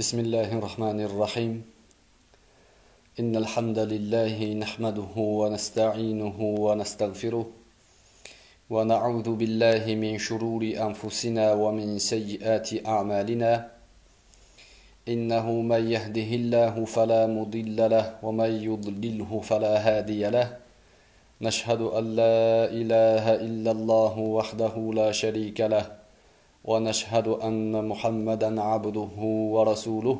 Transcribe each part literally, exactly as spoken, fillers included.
بسم الله الرحمن الرحيم إن الحمد لله نحمده ونستعينه ونستغفره ونعوذ بالله من شرور أنفسنا ومن سيئات أعمالنا إنه من يهده الله فلا مضل له ومن يضلله فلا هادي له نشهد أن لا إله إلا الله وحده لا شريك له ونشهد أن محمدا عبده ورسوله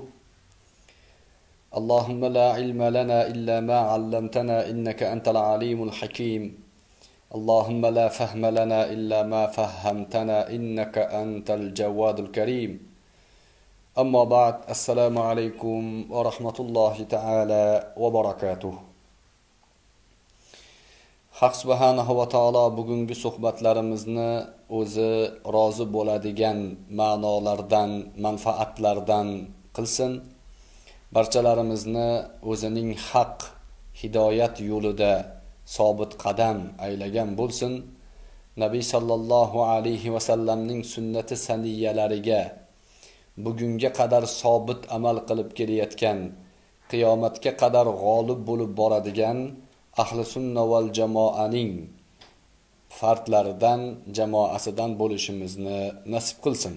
اللهم لا علم لنا إلا ما علمتنا إنك أنت العليم الحكيم اللهم لا فهم لنا إلا ما فهمتنا إنك أنت الجواد الكريم أما بعد السلام عليكم ورحمة الله تعالى وبركاته. Haq subhanahu va taolo bugungi suhbatlarimizni o'zi rozi bo'ladigan ma'nolardan, manfaatlardan qilsin. Barchalarimizni o'zining haq hidoyat yo'lida sobit qadam aylagan bo'lsin. Nabiy sallallohu alayhi va sallamning sunnati saniyalariga bugunga qadar sobit amal qilib kelayotgan, qiyomatga qadar g'olib bo'lib boradigan ahli sunna val jamoaning fardlaridan, jamoasidan bo'lishimizni nasib qilsin.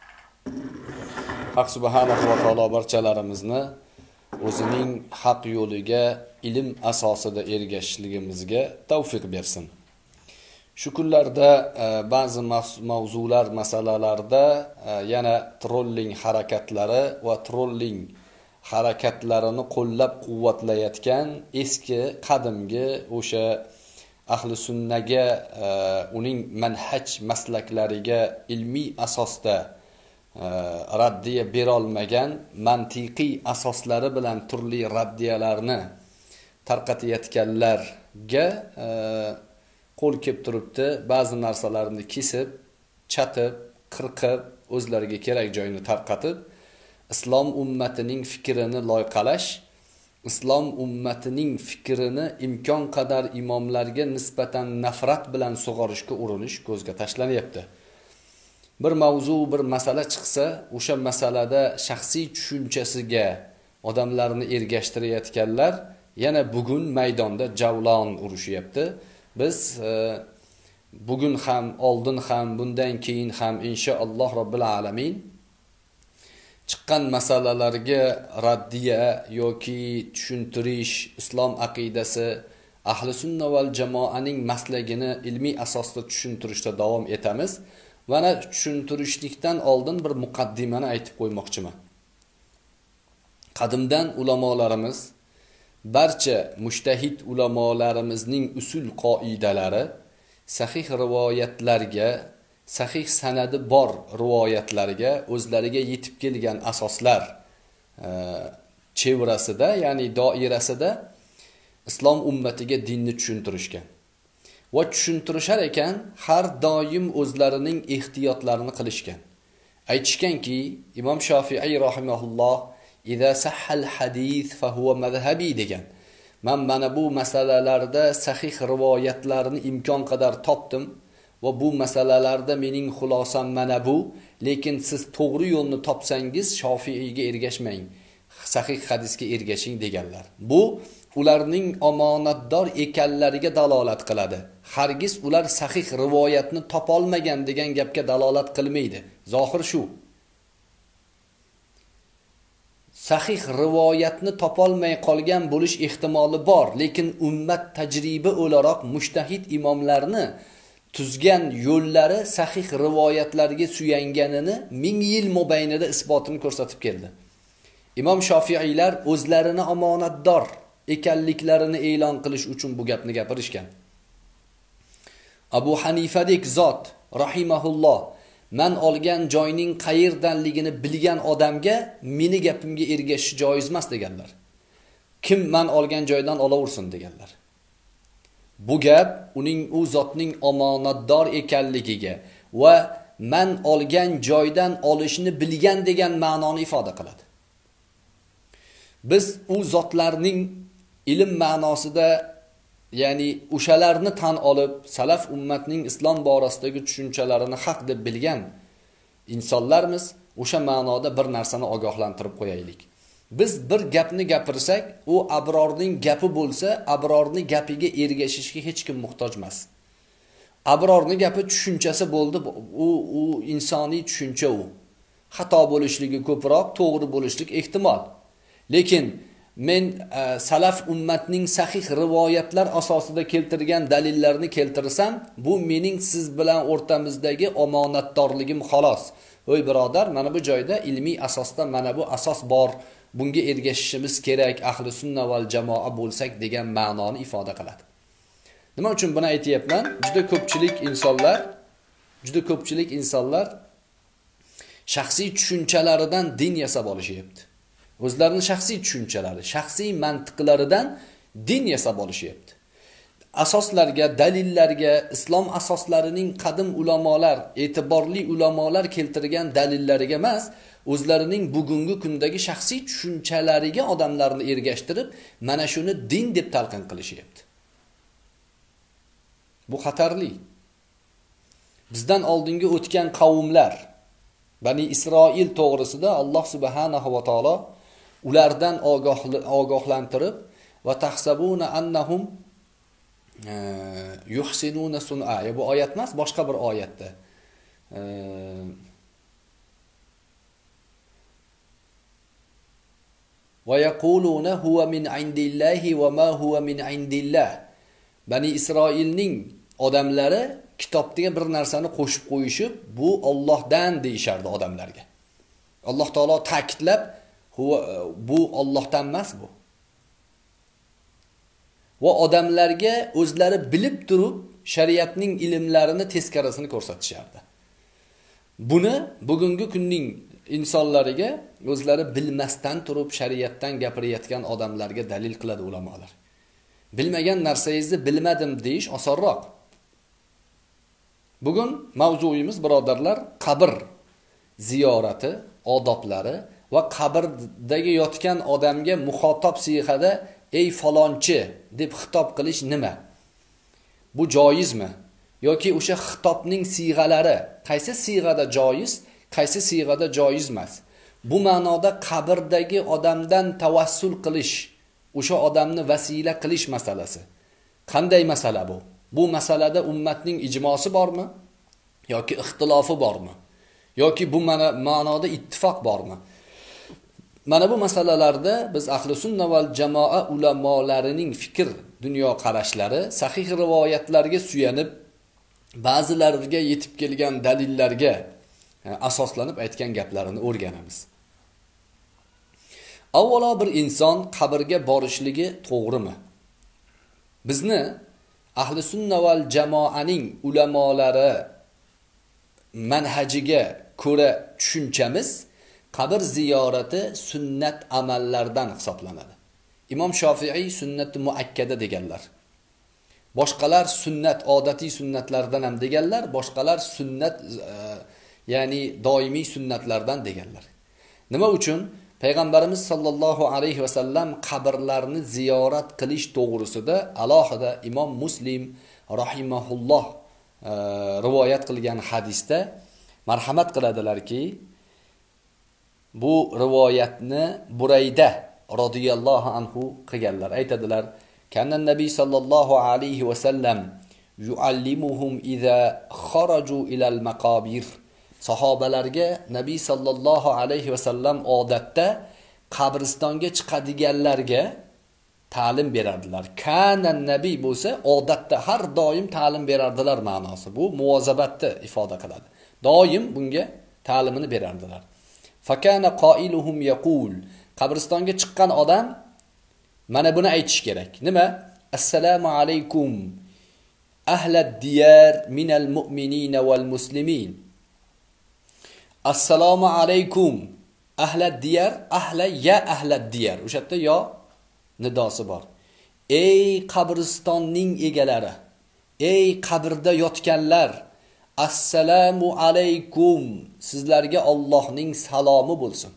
Haq subhanahu va taolo barchalarimizni o'zining haq yo'liga ilm asosida ergashishligimizga tavfiq bersin. Shu kunlarda e, ba'zi mavzular, masalalarda e, yana trolling harakatlari va trolling harakatlarini qo'llab quvvatlayotgan eski qadimgi o'sha ahli sunnaga e, uning manhaj maslaklariga ilmiy asosda e, raddiya bera olmagan, mantiqiy asoslari bilan turli raddiyalarni tarqatayotganlarga e, qo'l kelib turibdi. Ba'zi narsalarni kesib, chatib, qirqib, o'zlariga kerak joyini tarqatib, islom ummatining fikrini loyqalash, islom ummatining fikrini imkon qadar imomlarga nisbatan nafrat bilan sug'orishga urinish ko'zga tashlanyapti. Bir mavzu, bir masala chiqsa, o'sha masalada shaxsiy tushunchasiga odamlarni ergashtirayotganlar yana bugun maydonda javlon urushyapti. Biz e, bugun ham, oldin ham, bundan keyin ham inshaalloh robbil alamin chiqqan masalalarga raddiya yoki tushuntirish, islom aqidasi, ahli sunna val jamoaning maslagini ilmiy asosda tushuntirishda davom etamiz. Mana tushuntirishlikdan oldin bir muqaddimani aytib qo'ymoqchiman. Qadimdan ulamolarimiz, barcha mushtahid ulamolarimizning usul qoidalari sahih rivoyatlarga, sahih sanadi bor rivoyatlarga o'zlariga yetib kelgan asoslar e, chevrasida, ya'ni doirasida islom ummatiga dinni tushuntirishgan. Va tushuntirishar ekan, har doim o'zlarining ehtiyotlarini qilishgan. Aytishganki, Imom Shofiiy rahimahulloh "Iza sahhal hadis fa huwa mazhabi" degan. Men mana bu masalalarda sahih rivoyatlarni imkon qadar topdim va bu masalalarda mening xulosam mana bu, lekin siz to'g'ri yo'lni topsangiz Shofiiyga ergashmang, sahih hadisga ergashing deganlar. Bu ularning omonatdor ekanlariga dalolat qiladi. Hargiz ular sahih rivoyatni topolmagan degan gapga dalolat qilmaydi. Zohir shu. Sahih rivoyatni topolmay qolgan bo'lish ehtimoli bor, lekin ummat tajriba o'laroq mushtahid imomlarni tuzgan yo'llari sahih rivoyatlarga suyanganini ming yil mobaynida isbotini ko'rsatib keldi. Imom Shofiiylar o'zlarini omonatdor ekanliklarini e'lon qilish uchun bu gapni gapirishgan. Abu Hanifadek zot rahimahulloh man olgan joyning qayerdanligini bilgan odamga meni gapimga ergashish joiz emas deganlar. Kim man olgan joydan olaversin deganlar. Bu gap uning u zotning omonatdor ekanligiga va man olgan joydan olishni bilgan degan ma'noni ifoda qiladi. Biz u zotlarning ilm ma'nosida, ya'ni o'shalarni tan olib, salaf ummatning islom borasidagi tushunchalarini haq deb bilgan insonlarmiz, o'sha ma'noda bir narsani ogohlantirib qo'yaylik. Biz bir gapni gapirsak, u abrorning gapi bo'lsa, abrorning gapiga ergashishga hech kim muhtoj emas. Abrorning gapi tushunchasi bo'ldi, u u insoniy tushuncha u. Xato bo'lishligi ko'proq, to'g'ri bo'lishlik ehtimol. Lekin men e, salaf ummatning sahih rivoyatlar asosida keltirgan dalillarni keltirsam, bu mening siz bilan o'rtamizdagi omonatdorligim xolos. Voy birodar, mana bu joyda ilmiy asosda mana bu asos bor. Bunga ergashishimiz kerak, ahli sunna val jamoa bo'lsak degan ma'noni ifoda qiladi. Nima uchun buni aytayapman? Juda ko'pchilik insonlar, juda ko'pchilik insonlar shaxsiy tushunchalaridan din yasab olishyapti. O'zlarining shaxsiy tushunchalari, shaxsiy mantiqlaridan din yasab olishyapti. Asoslarga, dalillarga, islom asoslarining qadim ulamolar, e'tiborli ulamolar keltirgan dalillariga emas, o'zlarining bugungi kundagi shaxsiy tushunchalariga odamlarni ergashtirib, mana shuni din deb talqin qilishyapti. Bu xatarli. Bizdan oldingi o'tgan qavmlar, Bani Isroil to'g'risida Alloh subhanahu va taolo ulardan ogohlantirib va tahsabuna annahum yuhsinuna sun'a. Bu oyat emas, boshqa bir oyatda. Va yaquluna huwa min indillahi va ma huwa min indillah. Bani Isroilning odamlari kitobga bir narsani qo'shib qo'yishib, bu Allohdan deyishardi odamlarga. Alloh taolo ta'kidlab, bu Allohdan emas bu. Va odamlarga o'zlari bilib turib shariatning ilmlarini teskarasini ko'rsatishardi. Buni bugungi kunning insonlariga o'zlari bilmasdan turib shariatdan gapirayotgan odamlarga dalil qiladi ulamolar. Bilmagan narsangizni bilmadim deyish osonroq. Bugun mavzuyimiz birodarlar qabr ziyorati, odoblari va qabrdagi yotgan odamga muxotob siyg'ada ey falonchi deb xitob qilish nima? Bu joizmi? Yoki o'sha xitobning siyg'alari qaysi siyg'ada joiz, qaysi siyg'ada joiz emas? Bu ma'noda qabrdagi odamdan tavassul qilish, o'sha odamni vasila qilish masalasi. Qanday masala bu? Bu masalada ummatning ijmosi bormi? Yoki ixtilofi bormi? Yoki bu ma'noda ittifoq bormi? Mana bu masalalarda biz ahli sunna val jamoa ulamolarining fikr, dunyo qarashlari sahih rivoyatlarga suyanib, ba'zilariga yetib kelgan dalillarga asoslanib aytgan gaplarini o'rganamiz. Avvalo bir inson qabrga borishligi to'g'rimi? Bizni ahli sunna val jamoaning ulamolari manhajiga ko'ra tushunchamiz qabr ziyorati sunnat amallardan hisoblanadi. Imom Shofiiy sunnat muakkada deganlar. Boshqalar sunnat, odatiy sunnatlardan ham deganlar, boshqalar sunnat e, ya'ni doimiy sunnatlardan deganlar. Nima uchun? Payg'ambarimiz sallallohu alayhi va sallam qabrlarni ziyorat qilish to'g'risida alohida Imom Muslim rahimahulloh e, rivoyat qilgan hadisda marhamat qiladilarki, bu rivoyatni Burayda radhiyallohu anhu qilganlar. Aytadilar: "Kana nabiy sallallohu alayhi va sallam yuallimuhum iza kharaju ila al-maqabir." Sahobalarga Nabiy sallallohu alayhi va sallam odatda qabristonga chiqadiganlarga ta'lim berardilar. Kana nabiy bo'lsa, odatda har doim ta'lim berardilar ma'nosi. Bu muvozabatni ifoda qiladi. Doim bunga ta'limini berardilar. Fakana qailuhum yaqul. Qabristonga chiqqan odam mana buni aytish kerak. Nima? Assalomu alaykum ahlad diyar minal mu'minina wal muslimin. Assalomu alaykum ahlad diyar, ahla ya ahlad diyar. O'sha yerda yo nidosi bor. Ey qabristonning egalari, ey qabrda yotganlar, assalomu alaykum, sizlarga Allohning salomi bo'lsin.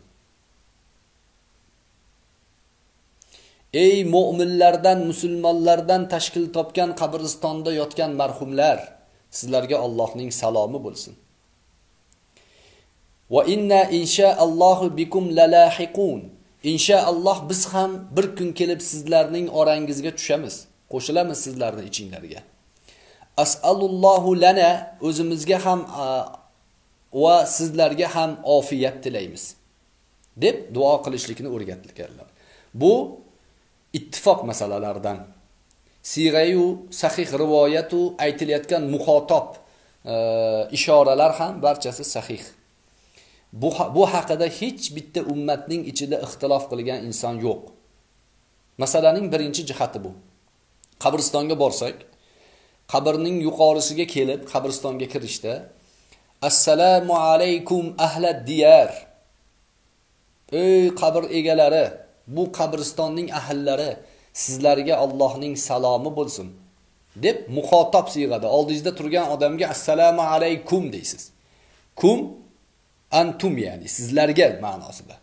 Ey mu'minlardan, musulmonlardan tashkil topgan qabristonda yotgan marhumlar, sizlarga Allohning salomi bo'lsin. Va inna inshaallohu bikum lalahiqun. Inshaalloh biz ham bir kun kelib sizlarning orangizga tushamiz, qo'shilamiz sizlarning ichinglarga. As'alullohu lana, o'zimizga ham va sizlarga ham ofiyat tilaymiz deb duo qilishlikni o'rgatganlar. Bu ittifoq masalalaridan. Sig'ayu sahih rivoyatu aytilayotgan muxotob e, ishoralar ham barchasi sahih. Bu bu haqida hech bitta ummatning ichida ixtilof qilgan inson yo'q. Masalaning birinchi jihati bu. Qabristonga borsak, qabrning yuqorisiga kelib, qabristonga kirishda Assalomu alaykum ahlad diyar. Ey qabr egalari, bu qabristonning ahllari, sizlarga Allohning salomi bo'lsin deb muxotob siyg'ada oldingizda turgan odamga assalomu alaykum deysiz. Kum antum, ya'ni sizlarga ma'nosida.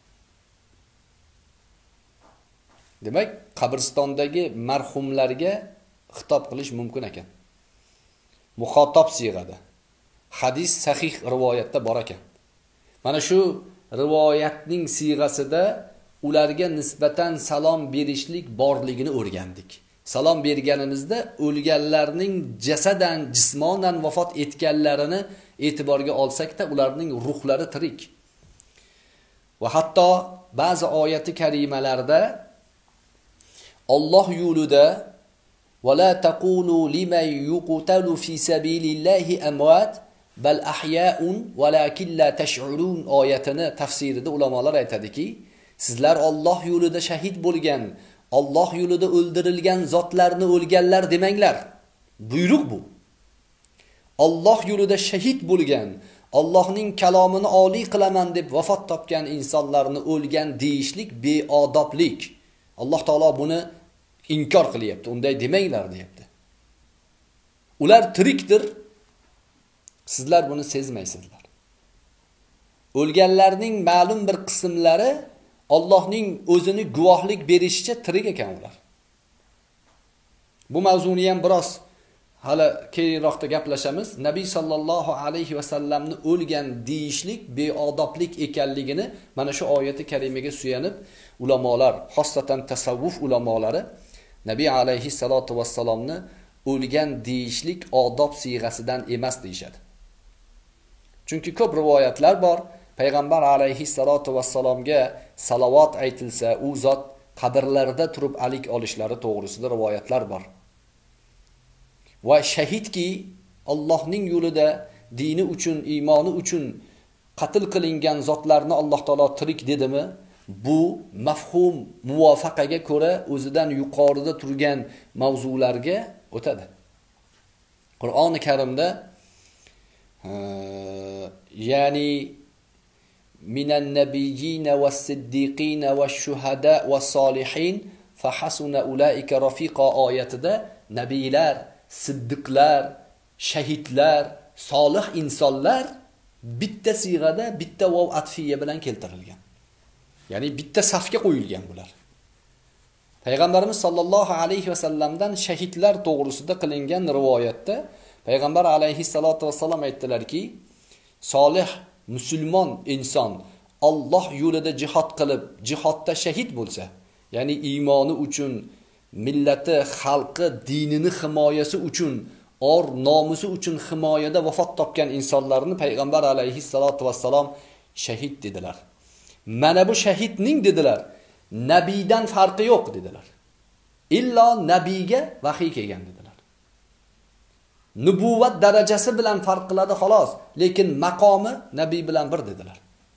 Demak, qabristondagi marhumlarga xitob qilish mumkin ekan. Muxotob siyg'ada. Hadis sahih rivoyatda bor ekan. Mana shu rivoyatning siyg'asida ularga nisbatan salom berishlik borligini o'rgandik. Salom berganimizda o'lganlarning jasadan, jismonan vafot etganlarini e'tiborga olsak-da, ularning ruhlari tirik. Va hatto ba'zi oyati karimalarda Alloh yo'lida va la taqulu liman yuqtalu fi sabilillahi amwat bal ahya'un walakin la tash'urun oyatini tafsirida ulamolar aytadiki, sizlar Alloh yo'lida shahid bo'lgan, Alloh yo'lida o'ldirilgan zotlarni o'lganlar demanglar. Buyruq bu. Alloh yo'lida shahid bo'lgan, Allohning kalomini oliy qilaman deb vafot topgan insonlarni o'lgan deyishlik beodoblik. Alloh taolo buni inkor qilyapti. Unday demanglar deyapti. Ular tirikdir. Sizlar buni sezmaysizlar. O'lganlarning ma'lum bir qismlari Allohning o'zini guvohlik berishicha tirik ekan ular. Bu mavzuni ham biroz hali keyinroqda gaplashamiz. Nabiy sallallohu alayhi va sallamni o'lgan deyishlik beodoblik ekanligini mana shu oyati karimaga suyanib ulamolar, xossatan tasavvuf ulamolari Nabiy alayhi salatu vassalomni o'lgan deyishlik odob siyg'asidan emas deyshadi. Chunki ko'p rivoyatlar bor. Payg'ambar alayhi salatu vassalomga salovat aytilsa, u zot qabrlarida turib alik olishlari to'g'risida rivoyatlar bor. Va shahidki Allohning yo'lida dini uchun, iymoni uchun qatl qilingan zotlarni Alloh taolo tirik dedimi? Bu mafhum muvofaqaga ko'ra o'zidan yuqorida turgan mavzularga o'tadi. Qur'oni Karimda ya'ni minan nabiyyin was-siddiqin wash-shuhada was-solihin fahasuna ulaika rafiqa oyatida nabiylar, siddiqlar, shahidlar, solih insonlar bitta siyg'ada, bitta vav atfiya bilan keltirilgan. Ya'ni bitta safga qo'yilgan bular. Payg'ambarimiz sollallohu alayhi va sallamdan shahidlar to'g'risida qilingan rivoyatda Payg'ambar alayhi salatu vasallam aytdilarki, solih musulmon inson Alloh yo'lida jihad qilib, jihodda shahid bo'lsa, ya'ni iymoni uchun, millati, xalqi, dinini himoyasi uchun, or nomusi uchun himoyada vafot topgan insonlarni Payg'ambar alayhi salatu vasallam shahid dedilar. Mana bu shahidning dedilar, nabiydan farqi yo'q dedilar. Illo nabiyga vahiy kelgan dedilar. Nubuvat darajasi bilan farq qiladi xolos, lekin maqomi nabiy bilan bir dedilar.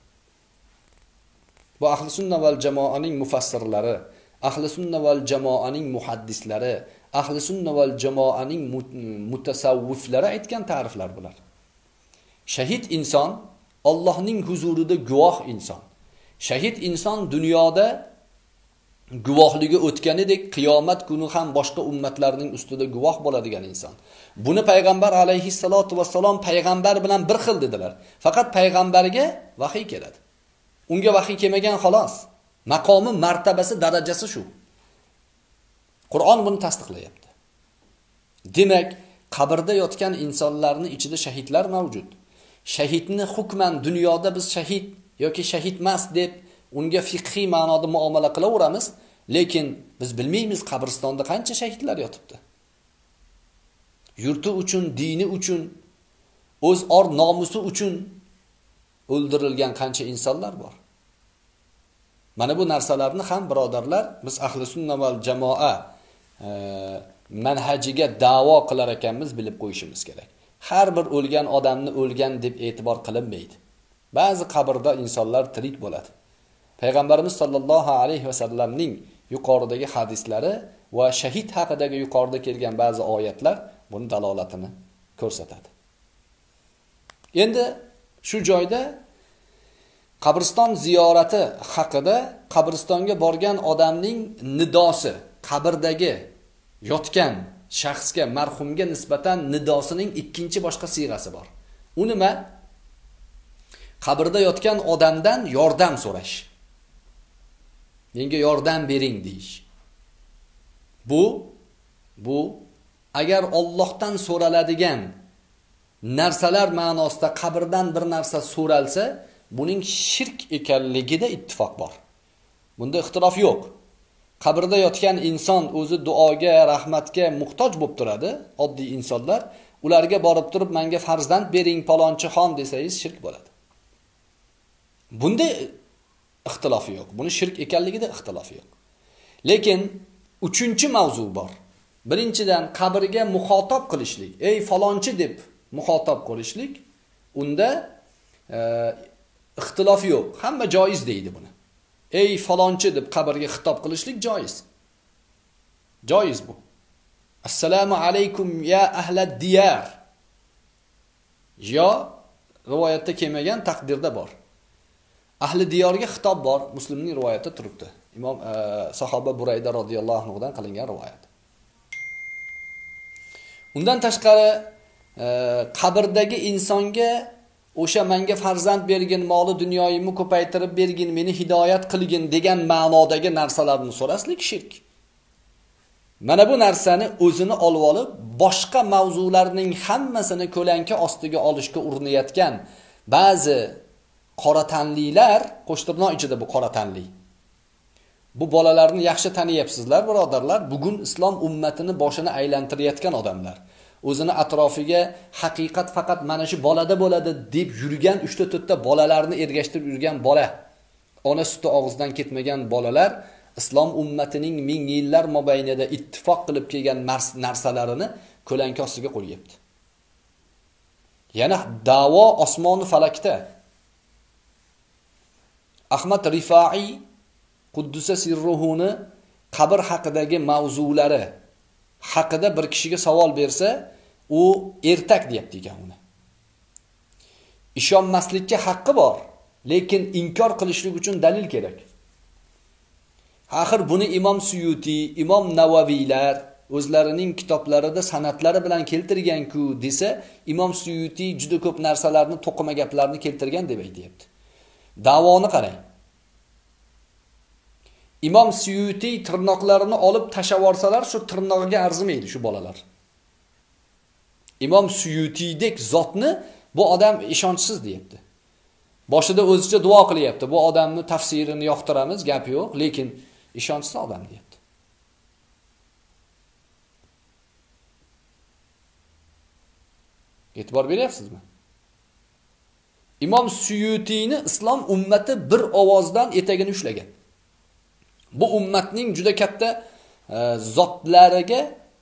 Bu ahli sunna val jamoaning mufassirlari, ahli sunna val jamoaning muhaddislari, ahli sunna val jamoaning mutasavviflari aytgan ta'riflar bular. Shahid inson Allohning huzurida guvoh inson. Shahid inson dunyoda guvohligi o'tganidek qiyomat kuni ham boshqa ummatlarning ustida guvoh bo'ladigan inson. Buni Payg'ambar alayhi salatu vassalom payg'ambar bilan bir xil dedilar. Faqat payg'ambarga vahiy keladi. Unga vahiy kelmagan xolos. Maqomi, martabasi, darajasi shu. Qur'on buni tasdiqlayapti. Demak, qabrda yotgan insonlarning ichida shahidlar mavjud. shahidni hukman dunyoda biz shahid yoki shahid emas deb unga fiqhiy ma'noda muomala qilaveramiz, lekin biz bilmaymiz qabristonda qancha shahidlar yotibdi. Yurti uchun, dini uchun, o'z or nomusi uchun o'ldirilgan qancha insonlar bor. Mana bu narsalarni ham birodarlar biz ahli sunna val jamoa e, manhajiga da'vo qilar ekanmiz, bilib qo'yishimiz kerak. Har bir o'lgan odamni o'lgan deb e'tibor qilinmaydi. Ba'zi qabrda insonlar tirik bo'ladi. Payg'ambarimiz sollallohu alayhi vasallamning yuqoridagi hadislari va shahid haqidagi yuqorida kelgan ba'zi oyatlar buni dalolatini ko'rsatadi. Endi shu joyda qabriston ziyorati haqida qabristonga borgan odamning nidosi, qabrdagi yotgan shaxsga, marhumga nisbatan nidosining ikkinchi boshqa siyg'asi bor. U nima? Qabrda yotgan odamdan yordam so'rash. Menga yordam bering deyish. Bu bu agar Allohdan so'raladigan narsalar ma'nosida qabrdan bir narsa so'ralsa, buning shirk ekanligida ittifoq bor. Bunda ixtilof yo'q. Qabrda yotgan inson o'zi duoga, rahmatga muhtoj bo'lib turadi, oddiy insonlar. Ularga borib turib, menga farzand bering palonchi xon desangiz shirk bo'ladi. Bunda ixtilof yo'q. Buni shirk ekanligida ixtilof yo'q. Lekin uchinchi mavzu bor. Birinchidan qabrga muxotob qilishlik, ey falonchi deb muxotob qilishlik, unda e, ixtilof yo'q. Hamma joiz deydi buni. Ey falonchi deb qabrga xitob qilishlik joiz. Joiz bu. Assalomu alaykum ya ahlad diyar. Yo rivoyatda kelmagan taqdirda bor. Ahli diyorga xitob bor, Muslimning rivoyatida turibdi. Imom e, sahoba Burayda radhiyallohu anhu dan qilingan rivoyat. Undan tashqari e, qabrdagi insonga o'sha menga farzand bergin, moli dunyoyimni ko'paytirib bergin, meni hidoyat qilgin degan ma'nodagi narsalarni so'raslik shirk. Mana bu narsani o'zini olib olib, boshqa mavzularning hammasini ko'lanka ostiga olishga urinayotgan ba'zi qora tanlilar, qo'shtirnoq ichida bu qora tanli. Bu bolalarni yaxshi taniyapsizlar, birodarlar. Bugun islom ummatini boshini aylantirayotgan odamlar. O'zini atrofiga haqiqat faqat mana shu bolada bo'ladi deb yurgan uch ta to'rt ta bolalarni ergashtirib yurgan bola. Ona suti og'zidan ketmagan bolalar islom ummatining ming yillar mobaynida ittifoq qilib kelgan narsalarini ko'lanka ostiga qo'yyapti. Yana da'vo osmoni falakda. Ahmad Rifai Quddusa sirruhuni qabr haqidagi mavzulari haqida bir kishiga savol bersa, u ertak deyapti ekan uni. Ishonmaslikka haqqi bor, lekin inkor qilishlik uchun dalil kerak. Axir buni Imom Suyuti, Imom Navaviylar o'zlarining kitoblarida sanatlari bilan keltirgan-ku desa, Imom Suyuti juda ko'p narsalarni, to'qima gaplarni keltirgan deb aytibdi. Davoni qarang. Imom Suyuti tirnoqlarini olib tashavorsalar, shu tirnog'iga arzimaydi shu bolalar. Imom Suyutidek zotni bu odam ishonchsiz deyapti. Boshida o'zicha duo qilyapti. Bu odamni tafsirini yoqtiramiz, gap yo'q, lekin ishonchsiz odam deyapti. E'tibor beryapsizmi? Imom Suyutini islom ummati bir ovozdan etagini ushlagan. Bu ummatning juda katta e, zotlariga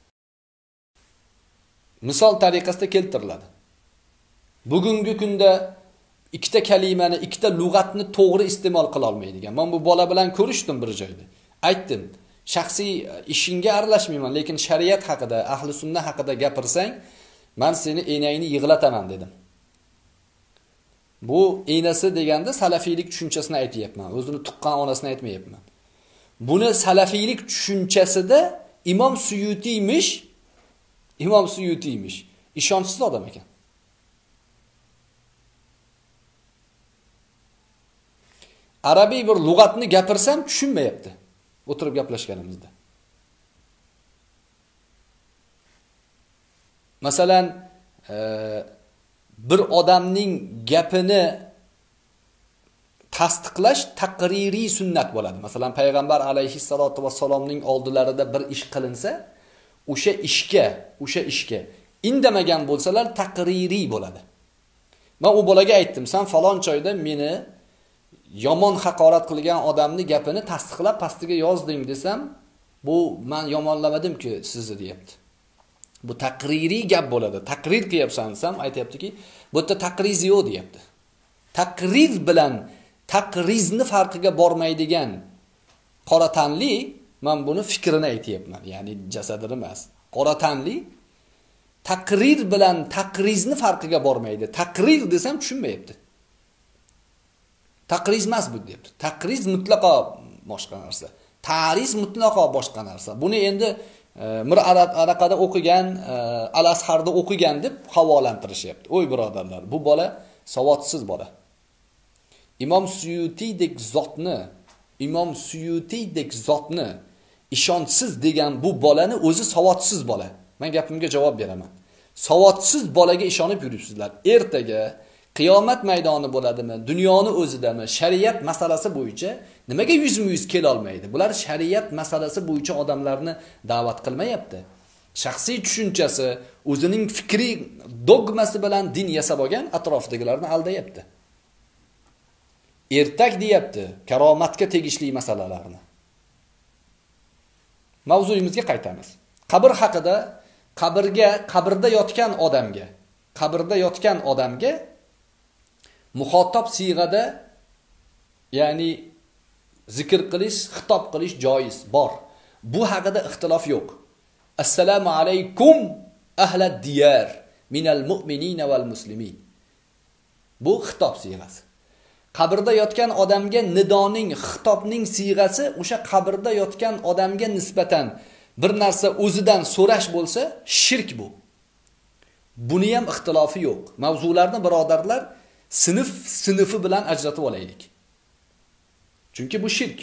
misol tariqasida keltiriladi. Bugungi kunda ikkita kalimani, ikkita lug'atni to'g'ri iste'mol qila olmaydigan. Men bu bola bilan ko'rishdim bir joyda. Aytdim, shaxsiy ishingga aralashmayman, lekin shariat haqida, ahli sunna haqida gapirsang, men seni enangni yig'lataman dedim. Bu enasi deganda salafiylik tushunchasini aytayapman. O'zini tuqqan onasini aytmayapman. Buni salafiylik tushunchasida Imom Suyutiymish, Imom Suyutiymish. Ishonchsiz odam ekan. Arabiy bir lug'atni gapirsam tushunmayapti. O'tirib gaplashganimizda. Masalan, e, bir odamning gapini tasdiqlash taqririy sunnat bo'ladi. Masalan, payg'ambar alayhissalatu vassalomning oldilarida bir ish qilinsa, o'sha ishga, o'sha ishga indamagan bo'lsalar taqririy bo'ladi. Men u bolaga aytdim, sen falon joyda meni yomon haqorat qilgan odamni gapini tasdiqlab pastiga yozding desam, bu men yomonlamadim-ku sizni deyapti. Bu taqririy gap bo'ladi. Taqrir qilyapsan desam, aytayaptiki, bu yerda taqriz yo'q deyapti. Taqrir bilan taqrizni farqiga bormaydigan qora tanli, men buni fikrini aytayapman, ya'ni jasadini emas. Qora tanli taqrir bilan taqrizni farqiga bormaydi. Taqrir desam tushunmayapti. Taqriz emas bu deyapti. Taqriz mutlaqo boshqa narsa. Ta'riz mutlaqo boshqa narsa. Buni endi Mir Araqada o'qigan, Al-Asharda o'qigan deb havolantirishyapti. O'y birodarlar, bu bola savodsiz bola. Imom Suyutidek zotni, Imom Suyutidek zotni ishonchsiz degan bu bolani o'zi savodsiz bola. Men gapimga javob beraman. Savodsiz bolaga ishonib yuribsizlar. Ertaga qiyomat maydoni bo'ladimi, dunyoni o'zidami, shariat masalasi bo'yicha nimaga yuzma-yuz kela olmaydi? Bular shariat masalasi bo'yicha odamlarni da'vat qilmayapti. Shaxsiy tushunchasi, o'zining fikri dogmasi bilan din yasab olgan atrofdagilarni aldayapti. Ertak deyapti, karomatga tegishli masalalarni. Mavzuyimizga qaytamiz. Qabr haqida, qabrga, qabrda yotgan odamga, qabrda yotgan odamga muxotab siyg'ada, ya'ni zikr qilish, xitob qilish joiz, bor. Bu haqida ixtilof yo'q. Assalomu alaykum ahlad diyar minal mu'minina val muslimin. Bu xitob siyg'asi. Qabrda yotgan odamga nidoning, xitobning siyg'asi o'sha qabrda yotgan odamga nisbatan bir narsa o'zidan so'rash bo'lsa, shirk bu. Buni ham ixtilofi yo'q. Mavzularni birodarlar sinf sinfi bilan ajratib olaylik. Chunki bu shirk.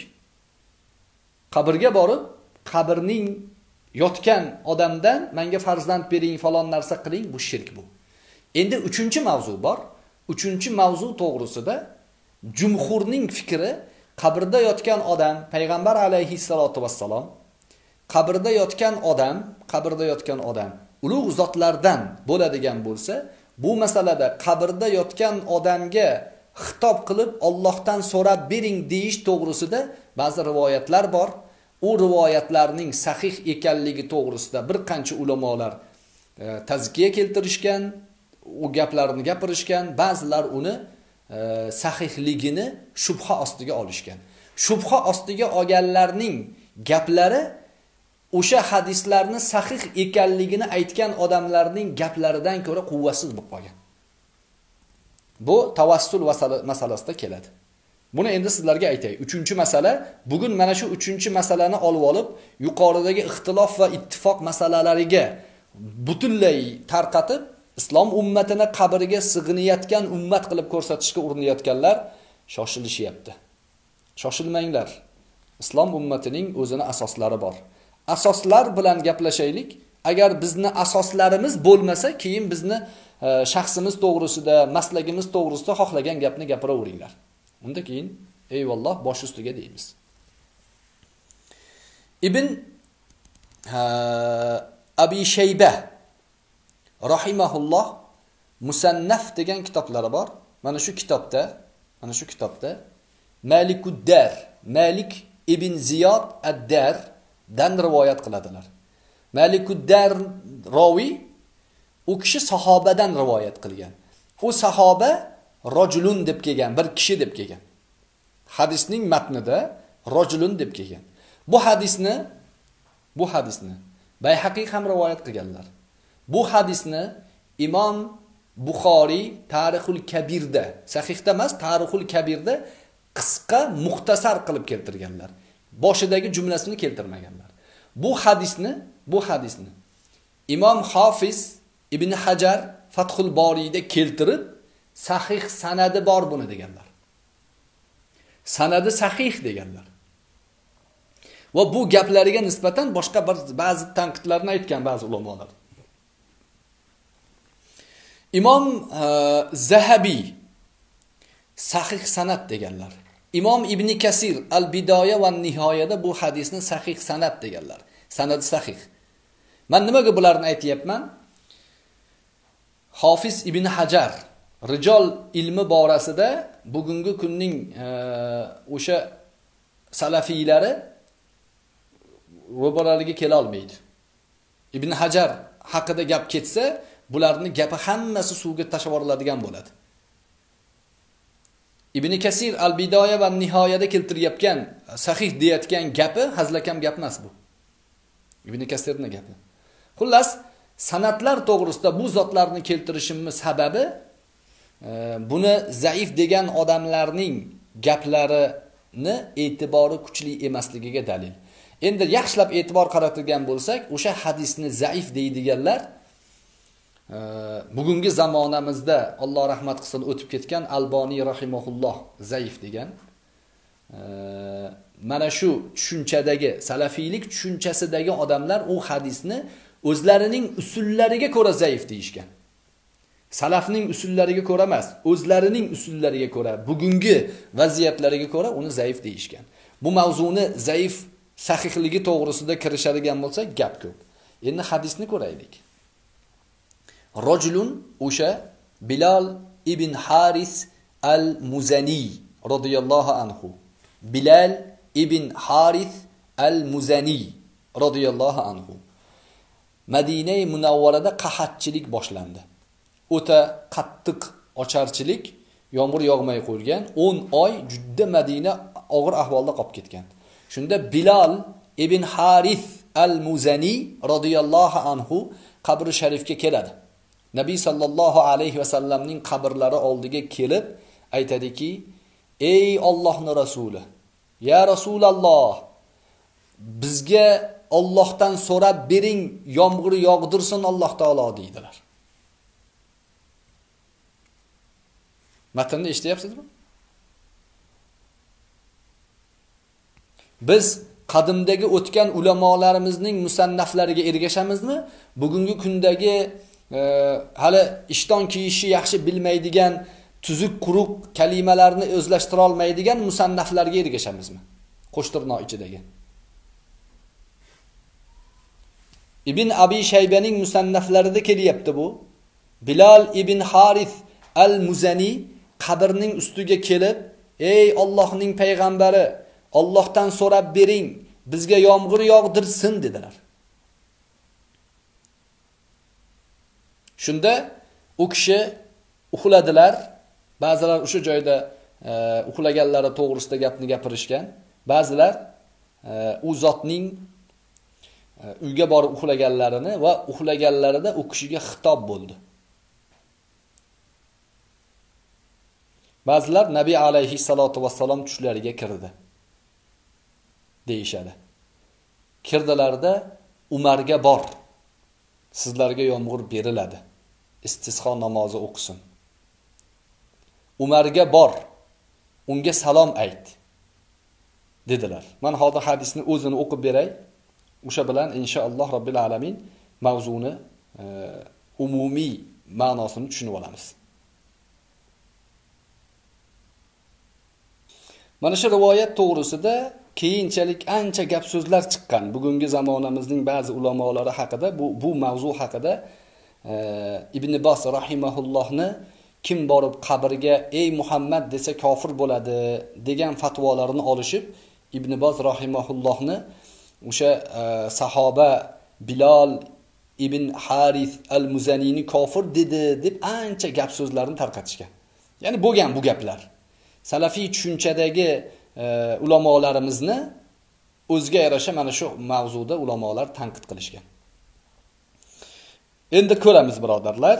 Qabrga borib, qabrning yotgan odamdan menga farzand bering, falon narsa qiling, bu shirk bu. Endi uchinchi mavzu bor. Uchinchi mavzu to'g'risida jumhurning fikri, qabrda yotgan odam, payg'ambar alayhissalatu vassalom, qabrda yotgan odam, qabrda yotgan odam ulug' zotlardan bo'ladigan bo'lsa, bu masalada qabrda yotgan odamga xitob qilib Allohdan so'rab bering deyish to'g'risida ba'zi rivoyatlar bor. U rivoyatlarning sahih ekanligi to'g'risida bir qancha ulamolar e, tazkiya keltirishgan, u gaplarni gapirishgan, ba'zilar uni e, sahihligini shubha ostiga olishgan. Shubha ostiga olganlarning gaplari o'sha hadislarni sahih ekanligini aytgan odamlarning gaplaridan ko'ra quvvatsiz bo'lib qolgan. Bu tavassul masalasida keladi. Buni endi sizlarga aytay. Uchinchi masala, bugun mana shu uchinchi masalani olib olib, yuqoridagi ixtilof va ittifoq masalalariga butunlay tarqatib, islom ummatini qabriga sig'inayotgan ummat qilib ko'rsatishga urinayotganlar shoshilishyapti. Shoshilmanglar. Islom ummatining o'zini asoslari bor. Asoslar bilan gaplashaylik. Agar bizni asoslarimiz bo'lmasa, keyin bizni e, shaxsimiz to'g'risida, maslagimiz to'g'risida xohlagan gapni gapiraveringlar. Unda keyin eyvalloh bosh ustiga deymiz. Ibn ha, Abi Shayba rahimahulloh Musannaf degan kitoblari bor. Mana shu kitobda, mana shu kitobda Malikuddar, Malik ibn Ziyod ad-Dar dan rivoyat qiladilar. Malikuddar rawi u kishi sahobadan rivoyat qilgan. U sahoba rojulun deb kelgan, bir kishi deb kelgan. Hadisning matnida rojulun deb kelgan. Bu hadisni bu hadisni Bayhaqi ham rivoyat qilganlar. Bu hadisni Imom Buxoriy Tarixul Kabirda, sahihda emas, Tarixul Kabirda qisqa, muxtasar qilib keltirganlar. Boshidagi jumlasini keltirmaganlar. Bu hadisni, bu hadisni Imom Hafiz Ibn Hajar Fathul Boriyda keltirib, sahih sanadi bor buni deganlar. Sanadi sahih deganlar. Va bu gaplariga nisbatan boshqa bir ba'zi tanqidlarni aytgan ba'zi ulamolar. Imom e, Zahabiy sahih sanad deganlar. Imom Ibn Kasir Al-Bidoya va Nihoyada bu hadisni sahih sanad deganlar. Sanadi sahih. Men nimaga bularni aytayapman? Hofiz Ibn Hajar rijol ilmi borasida bugungi kunning o'sha e, salafiylari ro'baraliga kela olmaydi. Ibn Hajar haqida gap ketsa, bularning gapi hammasi suvga tashab yuboriladigan bo'ladi. Ibn Kasir Al-Bidoya va Nihoyada keltirayotgan sahih deyotgan gapi hazlakam gap emas bu. Ibn Kasirning gapi. Xullas, sanatlar to'g'risida bu zotlarni keltirishimiz sababi e, buni zaif degan odamlarning gaplarini e'tibori kuchli emasligiga dalil. Endi yaxshilab e'tibor qaratilgan bo'lsak, o'sha hadisni zaif deydiganlar e, bugungi zamonamizda Alloh rahmat qilsin o'tib ketgan Alboni rahimahulloh zaif degan e, mana shu tushunchadagi salafiylik tushunchasidagi odamlar u hadisni o'zlarining usullariga ko'ra zaif deyishgan. Salafning usullariga ko'ra emas, o'zlarining usullariga ko'ra, bugungi vaziyatlariga ko'ra uni zaif deyishgan. Bu mavzuni zaif sahihligi to'g'risida kirishadigan bo'lsak, gap ko'p. Endi hadisni ko'raylik. Rajulun o'sha Bilal ibn Haris al-Muzani radhiyallohu anhu. Bilal ibn Haris al-Muzani radhiyallohu anhu. Madina-i Munawvarada qahatchilik boshlandi. O'ta qattiq ocharchilik, yomg'ir yog'may qo'ygan, o'n oy juda Madina og'ir ahvolda qolib ketgan. Shunda Bilal ibn Haris al-Muzani radhiyallohu anhu qabri sharifga keladi. Nabiy sallallohu alayhi va sallamning qabrlari oldiga kelib aytadiki: "Ey Allohning rasuli, ya Rasululloh, bizga Allohdan so'rab bering, yomg'ir yog'dirsin Alloh taolo" deydilar. Matnni eshityapsizmi? Biz qadimdagi o'tgan ulamolarimizning musannaflariga ergashamizmi? Bugungi kundagi e, hali ishton kiyishi yaxshi bilmaydigan, tuzuk quruq kalimalarni o'zlashtira olmaydigan musannaflarga ergashamizmi? Qo'shtirnoq ichidagi. Ibn Abi Shaybaning musannaflarida kelyapti bu. Bilal ibn Haris al-Muzani qabrning ustiga kelib, "Ey Allohning payg'ambari, Allohdan so'rab bering, bizga yomg'ir yog'dirsin" dedilar. Shunda u kishi uxladilar. Ba'zilar o'sha joyda e, uxlaganlari to'g'risida gapni gapirishgan. Ba'zilar e, u zotning e, uyga borib uxlaganlarini va uxlaganlarida u kishiga xitob bo'ldi. Ba'zilar Nabiy alayhi salatu vassalom tushlariga kirdi deyishadi. Kirdilarda Umarga bor. Sizlarga yomg'ir beriladi. Istisqo namozi o'qisin. Umarga bor. Unga salom ayt dedilar. Men hozir hadisni o'zini o'qib beray. O'sha bilan inshaalloh Robbil alamin mavzuni e, umumiy ma'nosini tushunib olamiz. Mana shu rivoyat to'g'risida keyinchalik ancha gap so'zlar chiqqan. Bugungi zamonamizning ba'zi ulamolari haqida bu bu mavzu haqida e, Ibn Bas rahimahullohni kim borib qabriga "Ey Muhammad" desa kofir bo'ladi degan fatvolarini olishib, Ibn Bas rahimahullohni o'sha e, sahoba Bilal ibn Haris al-Muzanini kofir dedi deb ancha gap so'zlarni tarqatishgan. Ya'ni bo'lgan bu gaplar. Salafiy tushunchadagi e, ulamolarimizni o'ziga yarasha mana shu mavzuda ulamolar tanqid qilishgan. Endi ko'ramiz birodarlar.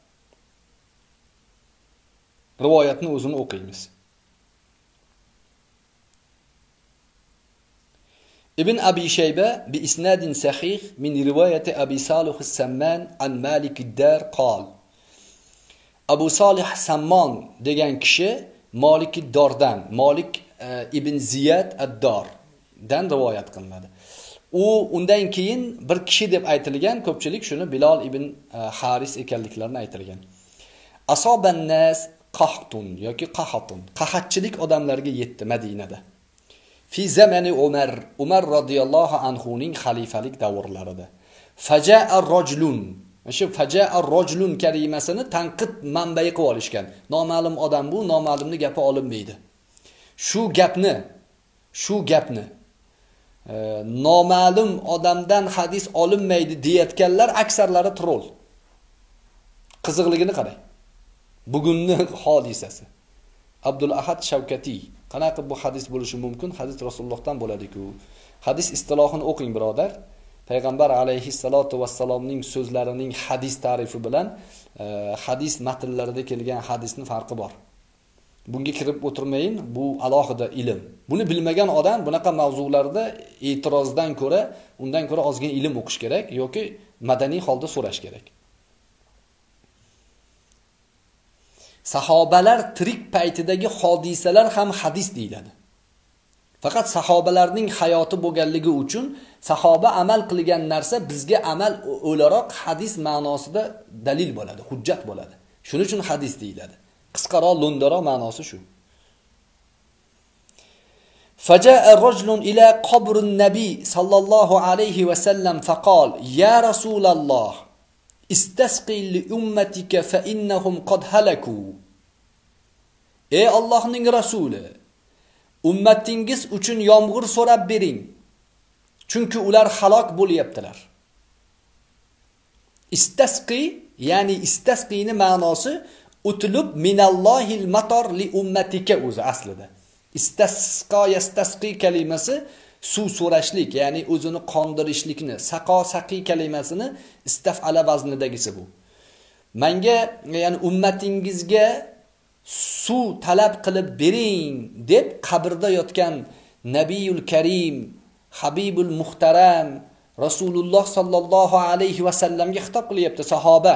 Rivoyatni o'zini o'qiymiz. Ibn Abi Shayba bi isnadin sahih min rivoyati Abi Salih as-Samman an Malik ad-Dar qol. Abu Salih Samman degan kishi Malik ad-Dordan, Malik e, ibn Ziyad ad-Dor dan rivoyat qilinadi. U undan keyin bir kishi deb aytilgan, ko'pchilik shuni Bilal ibn e, Haris ekanliklarini aytilgan. Asoban nas qahtun yoki qahatun. Qahatchilik odamlarga yetdi Madinada. Fi zamani Umar, Umar radhiyallohu anhu ning xalifalik davrlarida. Faja'a rajulun. Shu faja'a rajulun kalimasini tanqid manbai qilib olishgan. Noma'lum odam bu, noma'lumni gapi olinmaydi. Shu gapni, shu gapni e, noma'lum odamdan hadis olinmaydi deyotganlar aksarlari troll. Qiziqligini qarang. Bugunni hodisasi. Abdul Ahad Shavkati qanaqa bu hadis bo'lishi mumkin? Hadis Rasulullohdan bo'ladi-ku. Hadis istilohini o'qing birodar. Payg'ambar alayhissalatu vassalomning so'zlarining hadis ta'rifi bilan e, hadis matnlarida kelgan hadisning farqi bor. Bunga kirib o'tirmayin, bu alohida ilm. Buni bilmagan odam bunaqa mavzularda e'tirozdan ko'ra, undan ko'ra ozgina ilm o'qish kerak yoki madaniy holda so'rash kerak. Sahobalar tirik paytidagi hodisalar ham hadis deyiladi. Faqat sahobalarning hayoti bo'lganligi uchun sahoba amal qilgan narsa bizga amal o'laroq hadis ma'nosida dalil bo'ladi, hujjat bo'ladi. Shuning uchun hadis deyiladi. Qisqaroq, lo'ndaroq ma'nosi shu. Faja'a rajulun ila qabrin nabiy sallallohu alayhi va sallam faqal: "Ya Rasululloh, istasqi li ummatika fa innahum qad halaku." Ey Allohning rasuli, ummatingiz uchun yomg'ir so'rab bering. Chunki ular halok bo'lyaptilar. Istasqi, ya'ni istasqini ma'nosi utlub minallohil matar li ummatika o'zi aslida. Istasqa yastasqi kalimasi suv so'rashlik, ya'ni o'zini qondirishlikni, saqo saqi kalimasini istaf'ala vaznidagisi bu. Menga, ya'ni ummatingizga suv talab qilib bering deb qabrda yotgan Nabiyul Karim, Habibul Muhtaram Rasululloh sallallohu alayhi va sallamga xitob qilyapti sahoba.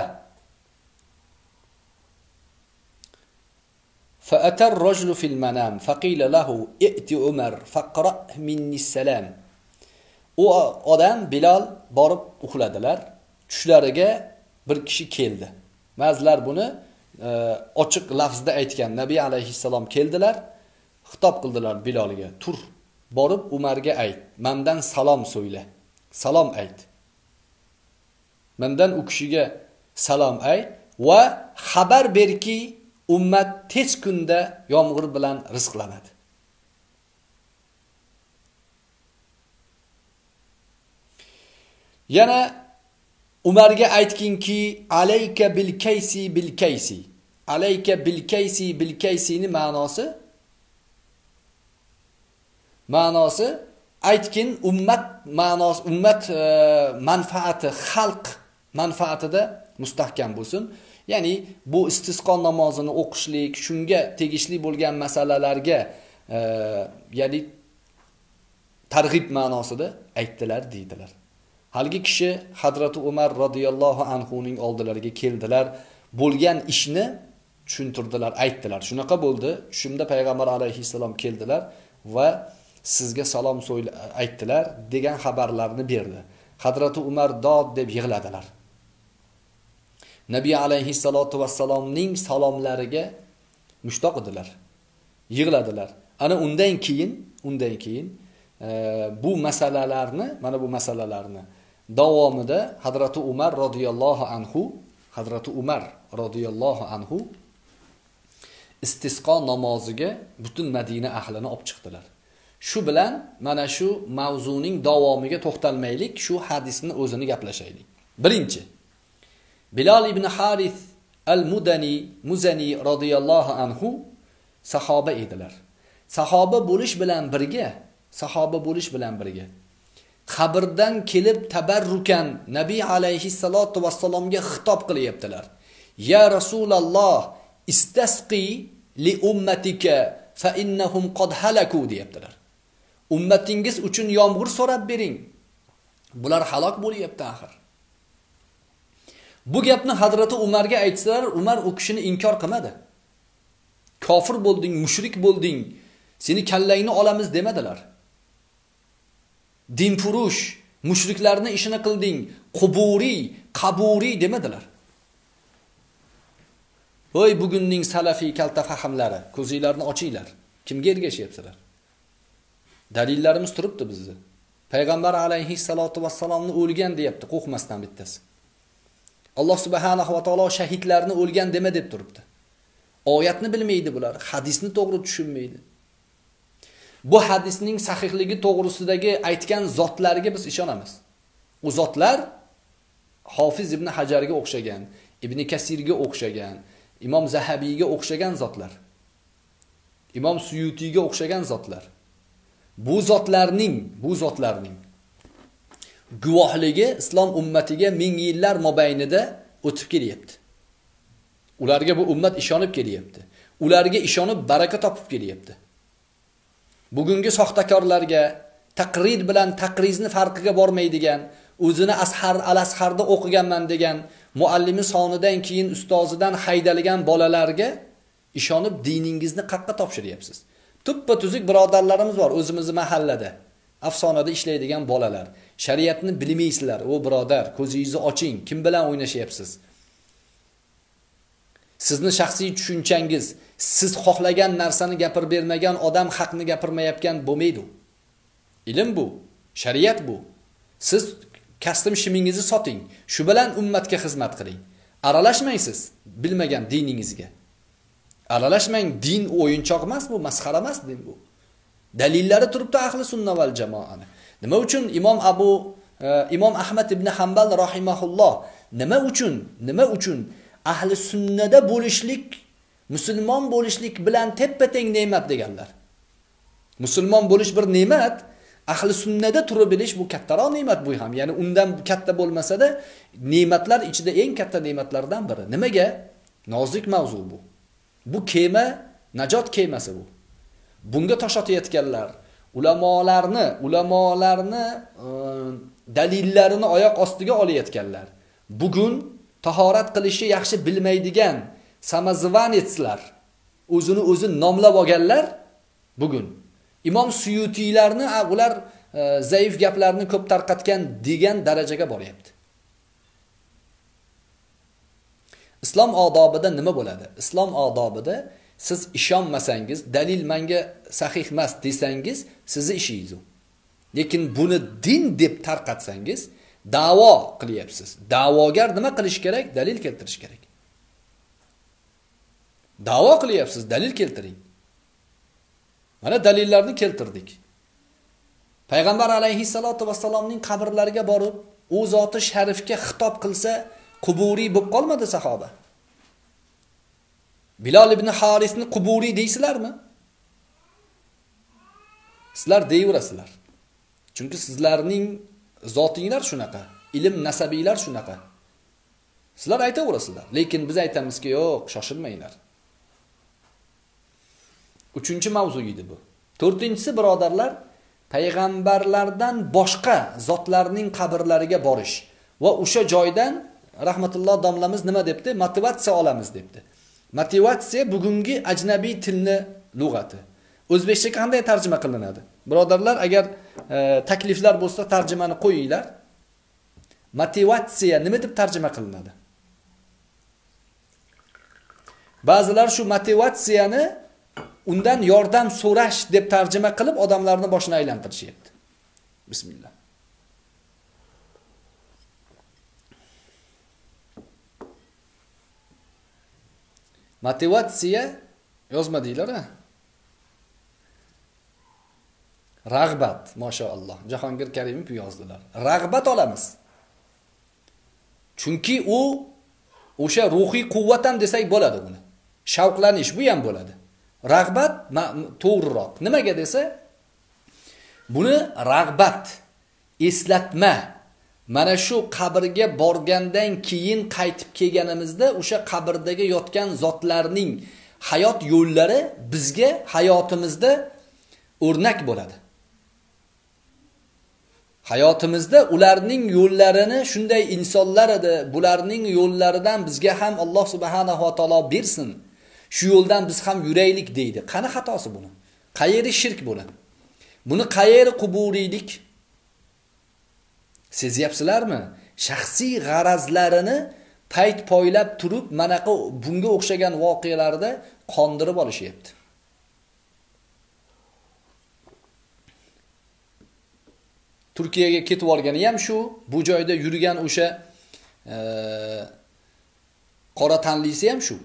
فأتى الرجل في المنام فقيل له ائت عمر فقرأ مني السلام. O odam Bilal borib uxladilar. Tushlariga bir kishi keldi. Ba'zilar buni e, ochiq lafzda aytgan. Nabiy alayhissalom keldilar, xitob qildilar Bilalga. Tur, borib Umarga ayt. Mendan salom so'yla. Salom ayt. Mendan u kishiga salom ayt va xabar berki ummat tez kunda yomg'ir bilan rizqlanadi. Yana Umarga aytkinki alayka bil kaysi bil kaysi. Alayka bil kaysi bil kaysini ma'nosi ma'nosi aytkin ummat ma'nosi ummat e, manfaati, xalq manfaatida mustahkam bo'lsin. Ya'ni bu istisqo namozini o'qishlik, shunga tegishli bo'lgan masalalarga e, ya'ni targ'ib ma'nosida aytdilar deydilar. Haligi kishi Hazrati Umar radhiyallohu anhu ning oldilariga keldilar, bo'lgan ishni tushuntirdilar, aytdilar. Shunaqa bo'ldi, tushimda payg'ambar alayhissalom keldilar va sizga salom so'yla aytdilar degan xabarlarni berdi. Hazrati Umar dod deb yig'ladilar. Nabiy alayhissalatu vassalomning salomlariga mushtoq edilar. Yig'ladilar. Ana undan keyin, undan keyin e, bu masalalarni, mana bu masalalarni davomida Hazrati Umar radhiyallohu anhu, Hazrati Umar radhiyallohu anhu istisqo namoziga butun Madina ahlini olib chiqdilar. Shu bilan mana shu mavzuning davomiga to'xtalmaylik, shu hadisni o'zini gaplashaylik. Birinchi, Bilal ibn Harith al-Mudani, Muzani radhiyallohu anhu sahoba edilar. Sahoba bo'lish bilan birga, sahoba bo'lish bilan birga qabrdan kelib tabarrukan Nabiy alayhissalatu vassalomga xitob qilyaptilar. Ya Rasululloh, istasqi li ummatika fa innahum qad halaku deyaptilar. Ummatingiz uchun yomg'ir so'rab bering. Bular halok bo'lyapti axir. Bu gapni Hazrati Umarga aytsalar, Umar o kishini inkor qilmadi. Kofir bo'lding, mushrik bo'lding, seni kallangni olamiz demadilar. Dinfurush, mushriklarning ishini qilding, quburiy, qaburiy demadilar. Voy bugunning salafiy kalta fahmlari, ko'zinglarni ochinglar. Kimga ergashyapsizlar? Dalillarimiz turibdi bizni. Payg'ambar alayhissalatu vassalomni o'lgan deyapti, qo'rqmasdan bittasi. Alloh subhanahu va taolo shahidlarni o'lgan dema deb turibdi. Oyatni bilmaydi bular, hadisni to'g'ri tushunmaydi. Bu hadisning sahihligi to'g'risidagi aytgan zotlarga biz ishonamiz. U zotlar Hofiz ibn Hajarga o'xshagan, Ibn Kasirga o'xshagan, Imom Zahabiyga o'xshagan zotlar. Imom Suyutiga o'xshagan zotlar. Bu zotlarning, bu zotlarning guvohligi islom ummatiga ming yillar mobaynida o'tib kelyapti. Ularga bu ummat ishonib kelyapti. Ularga ishonib baraka topib kelyapti. Bugungi soxtakorlarga taqrid bilan taqrizni farqiga bormaydigan, o'zini Ashar al-Asharda o'qiganman degan, muallimi sonidan keyin ustozidan haydalgan bolalarga ishonib diningizni qaqqa topshiryapsiz. Tuppa tuzuk birodarlarimiz bor o'zimizni mahallada. Afsonada ishlaydigan bolalar. Shariatni bilmaysizlar, o birodar, ko'zingizni oching, kim bilan o'ynashyapsiz? Sizni shaxsiy tushunchangiz, siz xohlagan narsani gapirib bermagan odam haqni gapirmayotgan bo'lmaydi. Ilm bu, shariat bu. Siz kastim shimingizni soting, shu bilan ummatga xizmat qiling. Aralashmang siz bilmagan diningizga. Aralashmang, din o'yinchoq emas bu, masxara emas din bu. Dalillari turibdi ahli sunna val jamoani. Nima uchun Imom Abu e, Imom Ahmad ibn Hanbal rahimahulloh nima uchun, nima uchun ahli sunnada bo'lishlik, musulmon bo'lishlik bilan teppa-teng ne'mat deganlar. Musulmon bo'lish bir ne'mat, ahli sunnada turib bilish bu kattaroq ne'mat bu ham. Ya'ni undan katta bo'lmasa-da, ne'matlar ichida eng katta ne'matlardan biri. Nimaga? Nozik mavzu bu. Bu kema, najot kemasi bu. Bunga tosh otayotganlar, ulamolarni, ulamolarni e, dalillarini oyoq ostiga olayotganlar. Bugun tahorat qilishni yaxshi bilmaydigan samozvanetslar, o'zini o'zi nomlab olganlar bugun Imom Suyutiylarni ular e, zaif gaplarni ko'p tarqatgan degan darajaga boryapti. Islom odobida nima bo'ladi? Islom odobida siz ishonmasangiz, dalil menga sahih emas desangiz, sizni ishingiz u. Lekin buni din deb tarqatsangiz, da'vo qilyapsiz. Da'vogar nima qilish kerak? Dalil keltirish kerak. Da'vo qilyapsiz, dalil keltiring. Mana dalillarni keltirdik. Payg'ambar alayhissalatu vassalomning qabrlariga borib, u zoti sharifga xitob qilsa, quburiy bo'lib qolmadi sahoba. Bilal ibn Harisni quburiy deysizlarmi? Sizlar deyverasizlar. Chunki sizlarning zotinglar shunaqa, ilm nasabiylar shunaqa. Sizlar aytaverasizlar. Lekin biz aytamizki, yo'q, shoshilmanglar. Uchinchi mavzu edi bu. To'rtinchisi birodarlar, payg'ambarlardan boshqa zotlarning qabrlariga borish va o'sha joydan rahmatulloh domlamiz nima debdi? Motivatsiya olamiz debdi. Motivatsiya bugungi ajnabiy tilni lug'ati. O'zbekcha qanday tarjima qilinadi? Birodarlar, agar e, takliflar bo'lsa tarjimani qo'yinglar. Motivatsiya nima deb tarjima qilinadi? Ba'zilar shu motivatsiyani undan yordam so'rash deb tarjima qilib odamlarni boshini aylantirishyapti. Bismillah. Motivatsiya yozmadinglar a? Rag'bat, mashalloh. Jahongir Karimov yozdilar. Rag'bat olamiz. Chunki u o'sha ruhiy quvvat ham desak bo'ladi buni. Shavqlanish bu ham bo'ladi. Rag'bat to'g'riroq. Nimaga desa, buni rag'bat, eslatma. Mana shu qabrga borgandan keyin qaytib kelganimizda o'sha qabrdagi yotgan zotlarning hayot yo'llari bizga hayotimizda o'rnak bo'ladi. Hayotimizda ularning yo'llarini shunday insonlar edi, bularning yo'llaridan bizga ham Alloh subhanahu va taolo bersin. Shu yo'ldan biz ham yuraylik deydi. Qani xatosi buni? Qayeri shirk buni? Buni qayeri quburiylik? Sezyapsizlarmi? Shaxsiy g'arazlarini payt poylab turib, manaqa bunga o'xshagan voqealarda qondirib olishyapti. Turkiyaga ketib olgani ham shu, bu joyda yurgan o'sha e, qora tanlisi ham shu.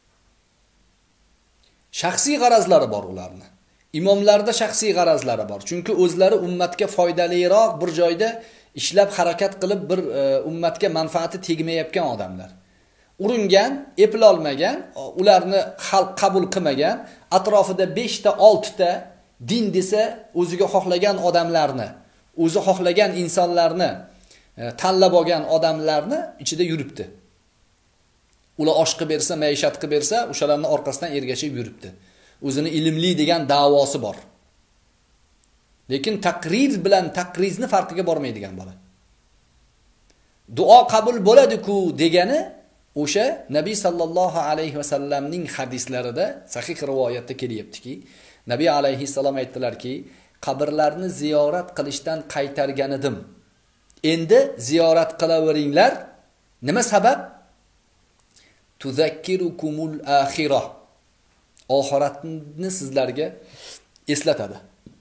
Shaxsiy g'arazlari bor ularning. Imomlarda shaxsiy g'arazlari bor. Chunki o'zlari ummatga foydaliroq bir joyda ishlab harakat qilib bir e, ummatga manfaati tegmayotgan odamlar. Uringan, eplolmagan, ularni xalq qabul qilmagan, atrofida besh ta, olti ta din desa o'ziga xohlagan odamlarni, o'zi xohlagan insonlarni e, tanlab olgan odamlarni ichida yuribdi. Ular osh qilib bersa, maishat qilib bersa, o'shalarning orqasidan ergashib yuribdi. O'zini ilmli degan da'vosi bor. Lekin taqrir bilan taqrizni farqiga bormaydigan bola. Duo qabul bo'ladi-ku degani o'sha Nabiy sallallohu alayhi vasallamning hadislarida sahih rivoyatda kelyaptiki, Nabiy alayhi salom aytdilarki, qabrlarni ziyorat qilishdan qaytargan edim. Endi ziyorat qilaveringlar. Nima sabab? Tuzakkirukumul axirah. Oxiratni sizlarga eslatadi.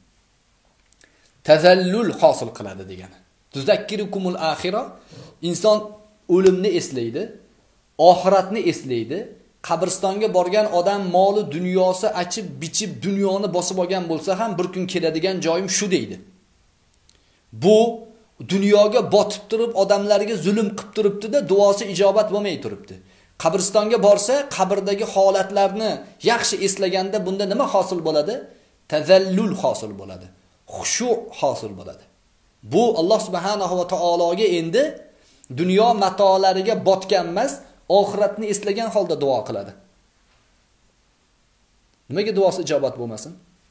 Tazallul hosil qiladi degani. Tuzakkirukumul axirah, inson o'limni eslaydi, oxiratni eslaydi. Qabristonga borgan odam moli dunyosi achib bichib dunyoni bosib olgan bo'lsa ham bir kun keladigan joyim shu deydi. Bu dunyoga botib turib odamlarga zulm qilib turibdi-da, duosi ijobat bo'lmay turibdi. Qabristonga borsa, qabrdagi holatlarni yaxshi eslaganda bunda nima hosil bo'ladi? Tazallul hosil bo'ladi. Xushu hosil bo'ladi. Bu Alloh subhanahu va taologa endi dunyo matolariga botgan emas, oxiratni eslagan holda duo qiladi. Nimaga duosi ijobat bo'lmasin?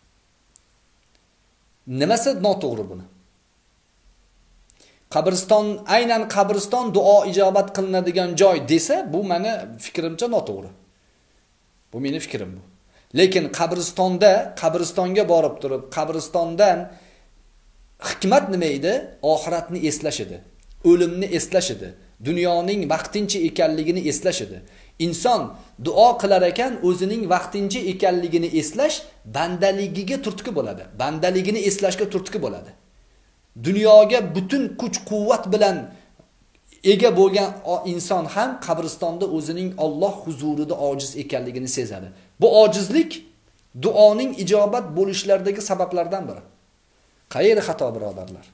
Nimasi noto'g'ri buni? Qabriston, aynan qabriston duo ijobat qilinadigan joy desa, bu meni fikrimcha noto'g'ri. Bu meni fikrim bu. Lekin qabristonda, qabristonga borib turib, qabristondan hikmat nima edi? Oxiratni eslash edi, o'limni eslash edi, dunyoning vaqtincha ekanligini eslash edi. Inson duo qilar ekan, o'zining vaqtincha ekanligini eslash bandaligiga turtki bo'ladi. Bandaligini eslashga turtki bo'ladi. Dunyoga butun kuch-quvvat bilan ega bo'lgan inson ham qabristonda o'zining Alloh huzurida ojiz ekanligini sezadi. Bu ojizlik duoning ijobat bo'lishlaridagi sabablardan biri. Qayeri xato birodarlar?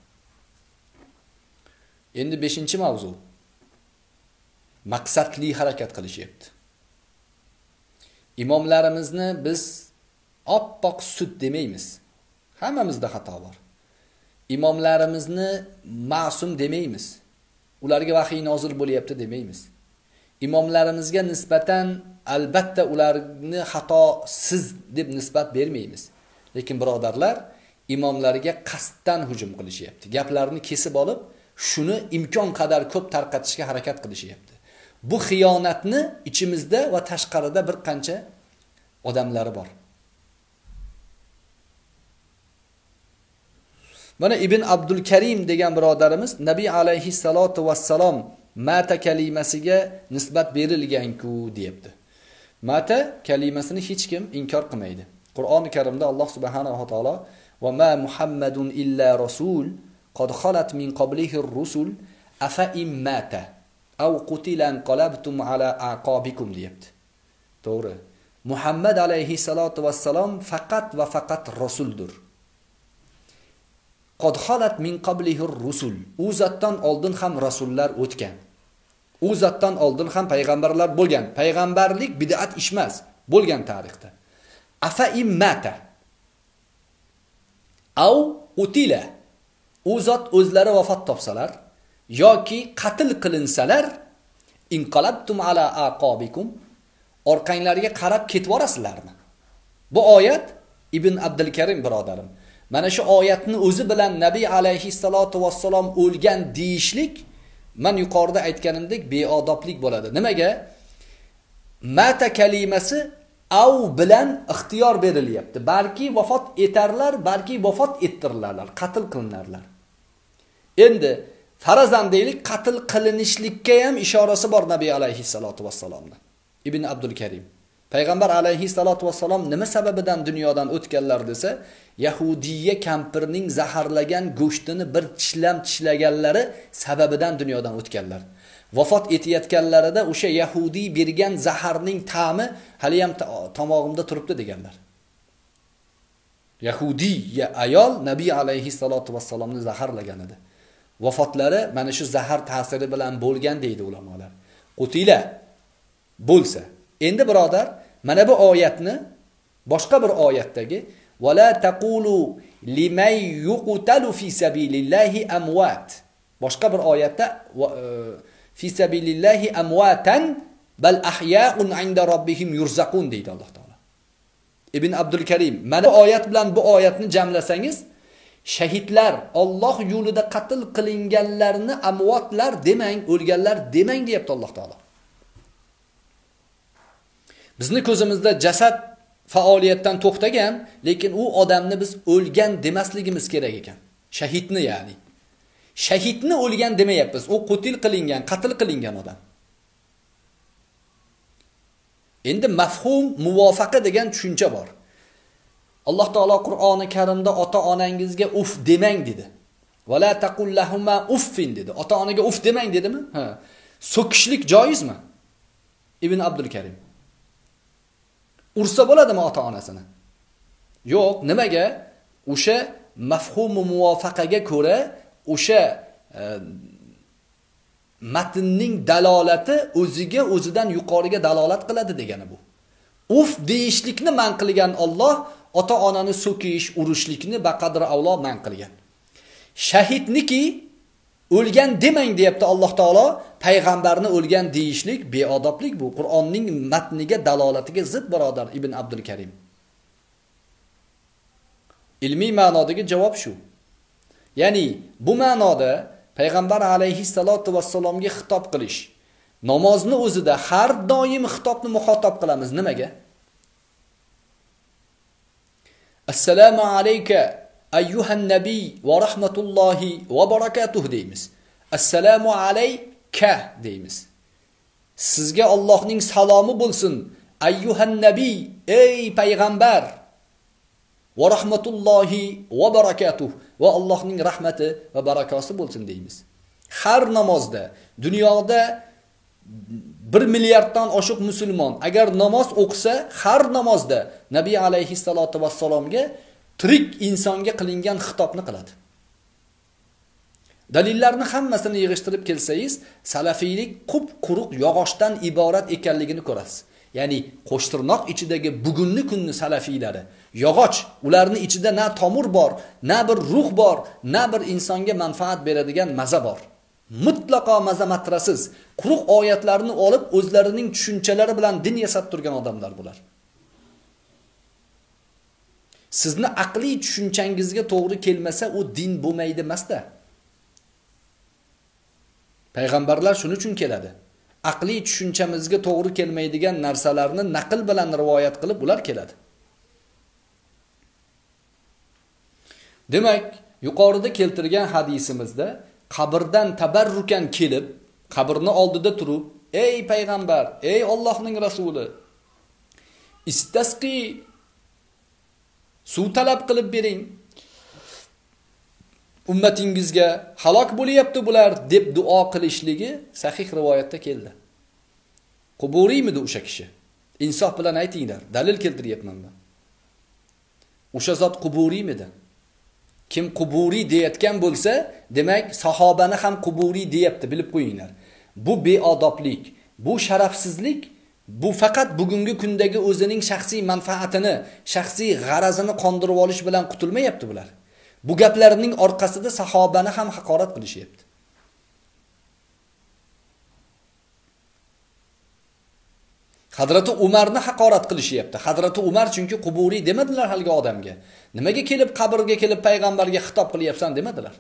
Endi beshinchi mavzu. Maqsadli harakat qilishyapti. Imomlarimizni biz oppoq sut demaymiz. Hammamizda xato bor. Imomlarimizni ma'sum demaymiz. Ularga vahiy nozil bo'lyapti demaymiz. Imomlarimizga nisbatan albatta ularni xatosiz deb nisbat bermaymiz. Lekin birodarlar, imomlarga qasddan hujum qilishyapti. Gaplarni kesib olib, shuni imkon qadar ko'p tarqatishga harakat qilishyapti. Bu xiyonatni ichimizda va tashqarida bir qancha odamlari bor. Mana Ibn Abdul Karim degan birodarimiz Nabiy alayhi salatu vassalom mata kalimasiga nisbat berilgan-ku deyapti. Mata kalimasini hech kim inkor qilmaydi. Qur'oni Karimda Alloh subhanahu va taolo va ma Muhammadun illa rasul qad khalat min qablihi ar-rusul afa immata aw qutilan qalabtum ala aqabikum deyapti. To'g'ri. Muhammad alayhi salatu vassalom faqat va faqat rasuldir. Qad khalat min qablihi ar-rusul. U zotdan oldin ham rasullar o'tgan. U zotdan oldin ham payg'ambarlar bo'lgan. Payg'ambarlik bid'at ish emas, bo'lgan tarixda. Afa immata aw qutila. U zot o'zlari vafot topsalar yoki qatl qilinsalar, inqalabtum ala aqabikum, orqanglarga qarab ketib borasizlarmi? Bu oyat Ibn Abdul Karim birodarim. Mana shu oyatni o'zi bilan Nabiy alayhi salatu vassalom o'lgan deyishlik, men yuqorida aytganimdek beodoblik bo'ladi. Nimaga? Mata kalimasi av bilan ixtiyor berilyapti. Balki vafot etarlar, balki vafot ettiriladilar, qatl qilinarlar. Endi farazandlik qatl qilinishlikka ham ishorasi bor Nabiy alayhissalatu vassalomda. Ibn Abdul Karim. Payg'ambar alayhissalatu vassalom nima sababidan dunyodan o'tganlar desa, Yahudiya kampirning zaharlagan go'shtini bir tishlam tishlaganlari sababidan dunyodan o'tganlar. Vafot etayotganlarida o'sha Yahudi bergan zaharning ta'mi hali ham tomog'imda turibdi deganlar. Yahudi ya ayol Nabiy alayhissalatu vassalomni zaharlagan edi. Vafotlari mana shu zahar ta'siri bilan bo'lgan deydi ulamolar. Qutila bo'lsa. Endi birodar, mana bu oyatni boshqa bir oyatdagi wala taqulu liman yuqtalu fi sabilillahi amwat. Boshqa bir oyatda fi sabilillahi amwatan bal ahya'un 'inda rabbihim yurzaqun deydi Alloh taolo. Ibn Abdul Karim mana bu oyat bilan bu oyatni jamlasangiz, shahidlar, Alloh yo'lida qatl qilinganlarni amvatlar demang, o'lganlar demang deyapti Alloh taolo. Bizni ko'zimizda jasad faoliyatdan to'xtagan, lekin u odamni biz o'lgan demasligimiz kerak ekan. Shahidni ya'ni. Shahidni o'lgan demayapmiz. U qutl qilingan, qatl qilingan odam. Endi mafhum muvofaqa degan tushuncha bor. Alloh taolo Qur'oni Karimda ota-onangizga uf demang dedi. Wala taqul lahumma uffin dedi. Ota-onaga uf demang dedimi? Ha. So'kishlik joizmi? Ibn Abdul Karim. Ursa bo'ladimi ota-onasini? Yo'q, nimaga? O'sha mafhum muvofaqaga ko'ra o'sha e, matnning dalolati o'ziga o'zidan yuqoriga dalolat qiladi degani bu. Uf deyishlikni man qilgan Alloh ota-onani so'kish, urishlikni baqadri avlo man qilgan. Shahidniki o'lgan demang deyapti Alloh taolo, payg'ambarni o'lgan deyishlik beodoblik bu. Qur'onning matniga dalolatiga zid birodar Ibn Abdul Karim. Ilmiy ma'nodagi javob shu. Ya'ni bu ma'noda payg'ambar alayhissalatu vassalomga xitob qilish, namozni o'zida har doim xitobni muxotab qilamiz. Nimaga? Assalomu alayka ayyuhan nabiy va rahmatullohi va barakatuh deymiz. Assalomu alayka deymiz. Sizga Allohning salomi bo'lsin. Ayyuhan nabiy, ey payg'ambar. Va rahmatullohi va barakatuh va Allohning rahmati va barakosi bo'lsin deymiz. Har namozda dunyoda bir milliarddan oshiq musulmon agar namoz o'qisa, har namozda Nabiy alayhissalatu vassalomga tirik insonga qilingan xitobni qiladi. Dalillarni hammasini yig'ishtirib kelsangiz, salafiylik qup-quruq yog'ochdan iborat ekanligini ko'rasiz. Ya'ni qo'shtirnoq ichidagi bugungi kunni salafiylari, yog'och, ularning ichida na tomir bor, na bir ruh bor, na bir insonga manfaat beradigan maza bor. Mutlaqo maza matrasiz, quruq oyatlarni olib o'zlarining tushunchalari bilan din yasab turgan odamlar bular. Sizni aqliy tushunchangizga to'g'ri kelmasa, u din bo'lmaydi emasda. Payg'ambarlar shuning uchun keladi. Aqliy tushunchamizga to'g'ri kelmaydigan narsalarni naql bilan rivoyat qilib ular keladi. Demak, yuqorida keltirgan hadisimizda qabrdan tabarrukan kelib, qabrni oldida turib, ey payg'ambar, ey Allohning rasuli, istasqi, suv talab qilib bering. Ummatingizga halok bo'lyapti bular deb duo qilishligi sahih rivoyatda keldi. Quburiymi o'sha kishi? Insof bilan aytinglar, dalil keltiryapman men. O'sha zot quburiymi? Kim quburiy deyotgan bo'lsa, demak sahobani ham quburiy deyapti, bilib qo'yinglar. Bu beodoblik, bu sharafsizlik, bu faqat bugungi kundagi o'zining shaxsiy manfaatini, shaxsiy g'arazini qondirib olish bilan qutulmayapti bular. Bu gaplarining orqasida sahobani ham haqorat qilishyapti. Hazrati Umarni haqorat qilishyapti. Hazrati Umar chunki quburiy demadilar halgi odamga. Nimaga kelib qabrga kelib payg'ambarga xitob qilyapsan demadilar.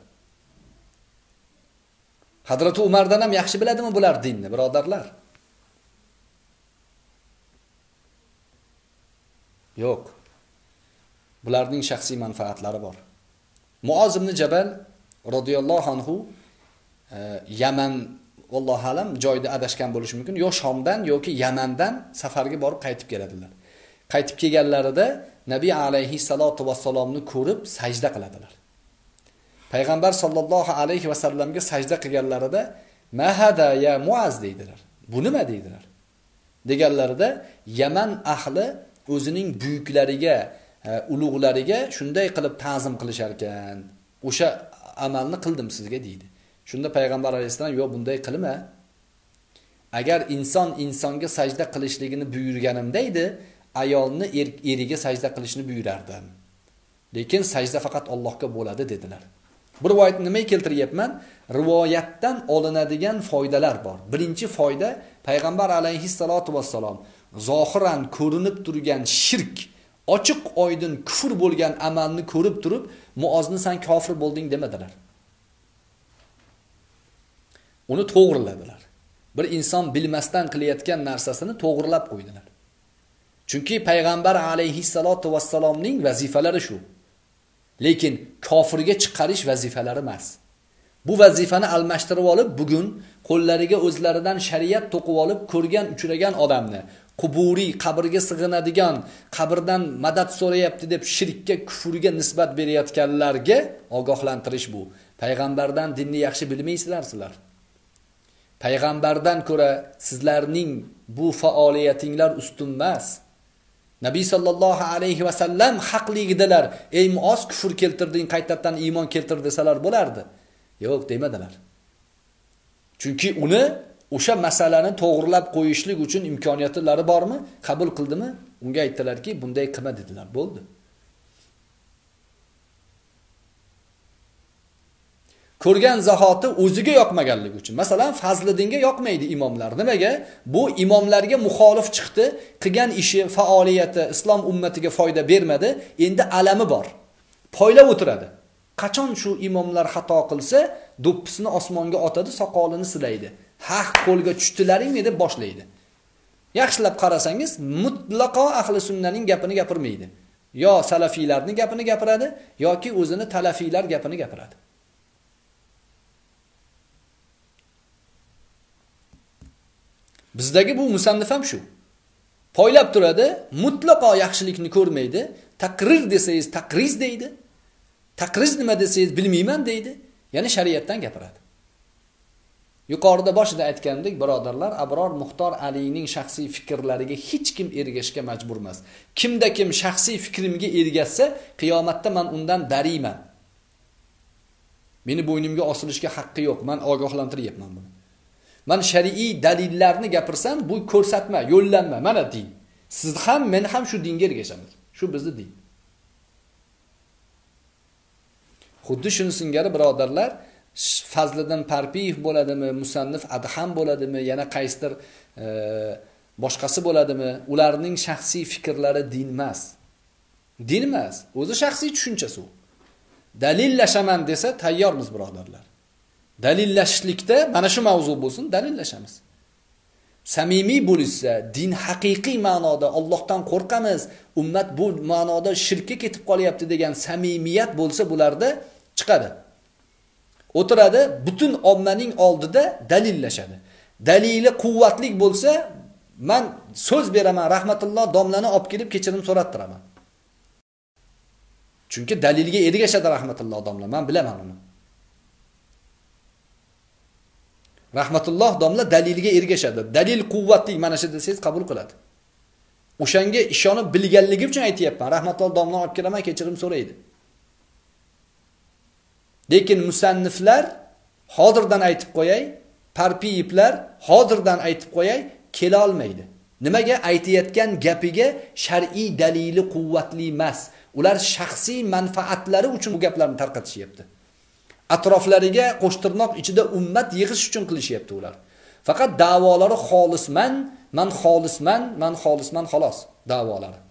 Hazrati Umardan ham yaxshi biladimi bular dinni, birodarlar? Yo'q. Bularning shaxsiy manfaatlari bor. Muoz ibn Jabal radhiyallohu anhu Yaman, vallohu alam joyda adashgan bo'lishi mumkin, yo Shomdan yoki Yamandan safarga borib qaytib keladilar. Qaytib kelganlarida Nabiy alayhi salatu vassalomni ko'rib sajda qiladilar. Payg'ambar sollallohu alayhi vasallamga sajda qilganlarida "Ma hada ya Muaz" deydilar. Bu nima deydilar? Deganlarida Yaman ahli o'zining buyuklariga, ulug'lariga shunday qilib ta'zim qilishar ekan. O'sha amalni qildim sizga deydi. Shunda payg'ambar alayhisalom "Yo'q, bunday qilma. Agar inson insonga sajda qilishligini buyurganimda edi, ayolni er, eriga sajda qilishni buyurardim. Lekin sajda faqat Allohga bo'ladi" dedilar. Bu rivoyatni nimaga keltiryapman? Rivoyatdan olinadigan foydalar bor. Birinchi foyda, payg'ambar alayhissalatu vassalom zohiran ko'rinib turgan shirk, ochiq oydin kufr bo'lgan amalni ko'rib turib, Muozni sen kofir bo'lding demadilar. Uni to'g'riladilar. Bir inson bilmasdan qilayotgan narsasini to'g'rilab qo'ydilar. Chunki payg'ambar alayhissalatu vassalomning vazifalari shu. Lekin kofirga chiqarish vazifalari emas. Bu vazifani almashtirib olib, bugun qo'llariga o'zlaridan shariat to'qib olib, ko'rgan, uchragan odamni quburiy, qabrga sig'inadigan, qabrdan madad so'rayapti deb shirkka, kufrga nisbat berayotganlarga ogohlantirish bu. Payg'ambardan dinni yaxshi bilmaysizlar sizlar. Payg'ambardan ko'ra sizlarning bu faoliyatinglar ustun emas. Nabiy sallallohu alayhi va sallam haqligidalar. "Ey Muoz, kufr keltirding, qaytadan iymon keltir" desalar bo'lardi. Yo'q, demadilar. Chunki uni o'sha masalani to'g'rilab qo'yishlik uchun imkoniyatlari bormi? Qabul qildimi? Unga aytdilarki, bunday qilma dedilar. Bo'ldi. Ko'rgan zahoti o'ziga yoqmaganligi uchun. Masalan, Fazliddinga yoqmaydi imomlar. Nimaga? Bu imomlarga muxolif chiqdi, qilgan ishi, faoliyati islom ummatiga foyda bermadi. Endi alami bor. Poylab o'tiradi. Qachon shu imomlar xato qilsa, do'ppisini osmonga otadi, soqolini silaydi. "Ha, qo'lga tushdilaringmi?" deb boshlaydi. Yaxshilab qarasangiz, mutlaqo ahli sunnaning gapini gapirmaydi. Yo salafiylarning gapini gapiradi, yoki o'zini talafiylar gapini gapiradi. Bizdagi bu musannif ham shu. Poylab turadi, mutlaqo yaxshilikni ko'rmaydi. Taqrir desangiz taqriz deydi. Taqriz nima desangiz bilmayman deydi. Ya'ni shariatdan gapiradi. Yuqorida boshida aytgandek, birodarlar, Abror Muxtor Alining shaxsiy fikrlariga hech kim ergashishga majbur emas. Kimda kim shaxsiy fikrimga ergashsa, qiyomatda men undan bariman. Meni bo'ynimga osilishga haqqi yo'q. Men ogohlantiryapman buni. Men shar'iy dalillarni gapirsam, bu ko'rsatma, yo'llanma, mana din. Siz ham, men ham shu dinga ergashamiz. Shu bizning din. Xuddi shuni singari birodarlar, Fazliddin Parpiyev bo'ladimi, musannif Adham bo'ladimi, yana qaysidir e, boshqasi bo'ladimi, ularning shaxsiy fikrlari din emas. Din emas, o'zi shaxsiy tushunchasi u. Dalillashaman desa tayyormiz birodarlar. Dalillashishlikda mana shu mavzu bo'lsin, dalillashamiz. Samimiy bo'lsa, din haqiqiy ma'noda Allohdan qo'rqamiz, ummat bu ma'noda shirkka ketib qolyapti degan samimiyat bo'lsa, bularda chiqadi. O'tiradi, butun ommaning oldida dalillashadi. Dalili quvvatli bo'lsa, men so'z beraman, rahmatulloh domlani olib kelib kechirim so'rattiraman. Chunki dalilga ergashadi rahmatulloh domla, men bilaman uni. Rahmatulloh domla dalilga ergashadi. Dalil quvvatli, mana shu desangiz qabul qiladi. O'shanga ishonib bilganligi uchun aytayapman. Rahmatulloh domla olib kelaman, kechirim so'raydi. Lekin musanniflar hozirdan aytib qo'yay, Parpiyevlar hozirdan aytib qo'yay, kela olmaydi. Nimaga? Aytayotgan gapiga shar'iy dalili quvvatli emas. Ular shaxsiy manfaatlari uchun bu gaplarni tarqatishyapti. Atroflariga qo'shtirnoq ichida ummat yig'ish uchun qilishyapti ular. Faqat da'volari xolisman, men xolisman, men xolisman xolos da'volari.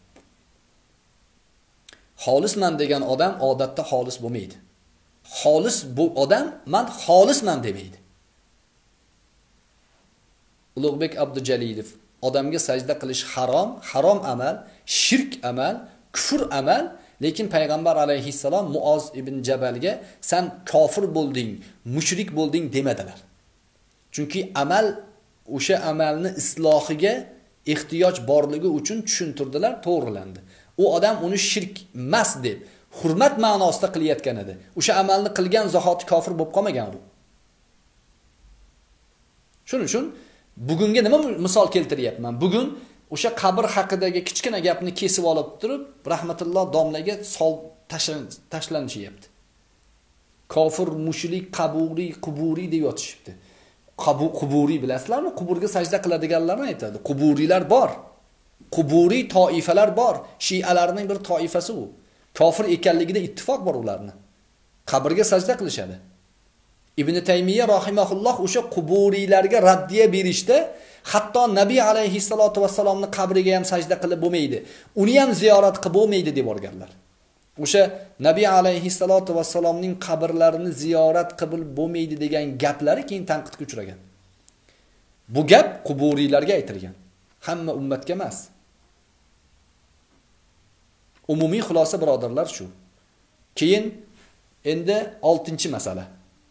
Xolisman degan odam odatda xolis bo'lmaydi. Xolis bu odam men xolisman demaydi. Ulug'bek Abdujalilov odamga sajda qilish harom, harom amal, shirk amal, kufr amal, Lekin payg'ambar alayhissalom Muoz ibn Jabalga sen kofir bo'lding, mushrik bo'lding demadilar. Chunki amal o'sha amalni islohiga ehtiyoj borligi uchun tushuntirdilar, to'g'rilandi. U odam uni shirk emas deb hurmat ma'nosida qilayotgan edi. O'sha amalni qilgan zahoti kofir bo'lib qolmagan u. Shuning uchun bugunga nima misol keltiryapman? Bugun o'sha qabr haqidagi kichkina gapni kesib olib turib, rahmatulloh domlaga sol tashlanishyapti. Kofir, mushrik, qaburiy, quburiy deb yotishibdi. Qabur quburiy bilasizlarmi? Quburga sajda qiladiganlarni aytadi. Quburiylar bor. Quburiy toifalar bor. Shialarning bir toifasi u. Kofir ekanligida ittifoq bor ularni. Qabrga sajda qilishadi. Ibn Taymiya rahimahulloh o'sha quburiylarga raddiya berishda, hatto Nabiy alayhissalatu vassalomning qabriga ham sajda qilib bo'lmaydi. Uni ham ziyorat qilib bo'lmaydi deb o'rganlar. O'sha Nabiy alayhissalatu vassalomning qabrlarini ziyorat qilib bo'lmaydi degan gaplari keyin tanqidga uchragan. Bu gap quburiylarga aytilgan. Hamma ummatga emas. Umumiy xulosa birodarlar shu. Keyin endi oltinchi masala.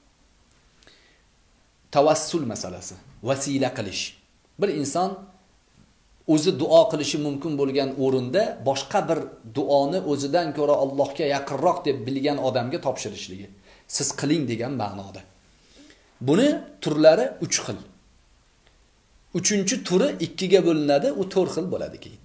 Tavassul masalasi, vasila qilish. Bir inson o'zi duo qilishi mumkin bo'lgan o'rinda boshqa bir duoni o'zidan ko'ra Allohga yaqinroq deb bilgan odamga topshirishligi. Siz qiling degan ma'noda. Buni turlari uch xil. Uchinchi turi ikkiga bo'linadi, u to'rt xil bo'ladi keyin.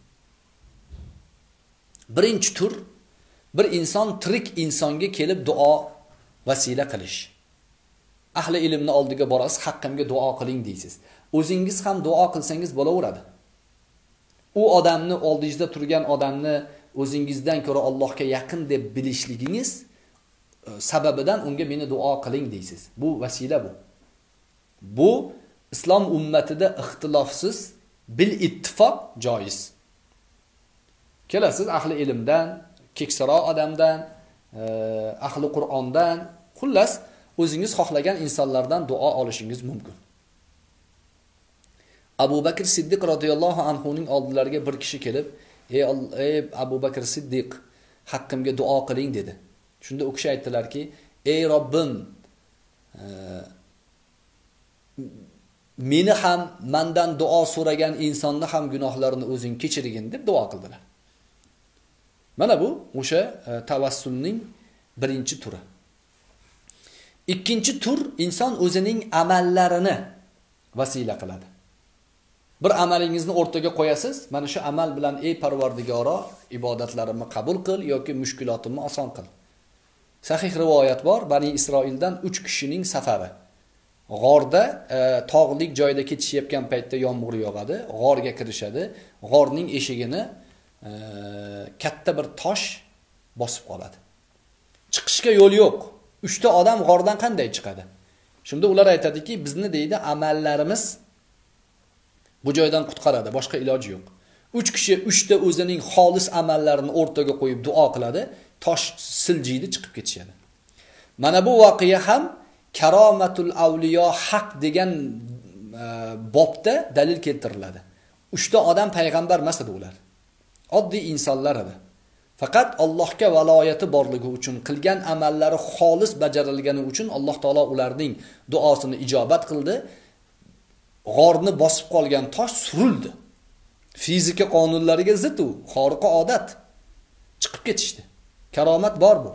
Birinchi tur bir inson tirik insonga kelib duo vasila qilish. Ahli ilmni oldiga borasiz, haqqimga duo qiling deysiz. O'zingiz ham duo qilsangiz bo'laveradi. U odamni oldingizda turgan odamni o'zingizdan ko'ra Allohga yaqin deb bilishligingiz sababidan unga meni duo qiling deysiz. Bu vasila bu. Bu islom ummatida ixtilofsiz bil ittifoq joiz. Kelasiz ahli ilmdan, keksaro odamdan, ahli Qur'ondan, xullas o'zingiz xohlagan insonlardan duo olishingiz mumkin. Abu Bakr Siddiq radhiyallohu anhu ning oldilariga bir kishi kelib, "Ey ey Abu Bakr Siddiq, haqqimga duo qiling" dedi. Shunda u kishi aytdilarki, "Ey Robbim, e, meni ham mendan duo so'ragan insonni ham gunohlarini o'zing kechirgin" deb duo qildilar. Mana bu o'sha e, tavassulning birinchi turi. Ikkinchi tur inson o'zining amallarini vasila qiladi. Bir amalingizni o'rtaga qo'yasiz, mana shu amal bilan ey Parvardigoro, ibodatlarimni qabul qil yoki mushkulotimni oson qil. Sahih rivoyat bor, Bani Isroildan uch kishining safari. G'orda e, tog'lik joyda ketishayotgan paytda yomg'ir yog'adi, g'orga kirishadi, g'orning eshigini e, katta bir tosh bosib qoladi. Chiqishga yo'l yo'q. Uchta odam g'ordan qanday chiqadi? Shunda ular aytadiki, bizni deydi amallarimiz bu joydan qutqaradi, boshqa iloji yo'q. uch kishi uchta o'zining xolis amallarini o'rtaga qo'yib duo qiladi, tosh siljiydi, chiqib ketishadi. Mana bu voqea ham karomatul avliyo haq degan e, bobda dalil keltiriladi. Uchta odam payg'ambar emas edi ular. Oddiy insonlar edi. Faqat Allohga valoyati borligi uchun, qilgan amallari xolis bajarilgani uchun Alloh taolo ularning duosini ijobat qildi. G'orni bosib qolgan tosh surildi. Fizika qonunlariga zid u, xoriqa odat. Chiqib ketishdi. Karomat bor bu.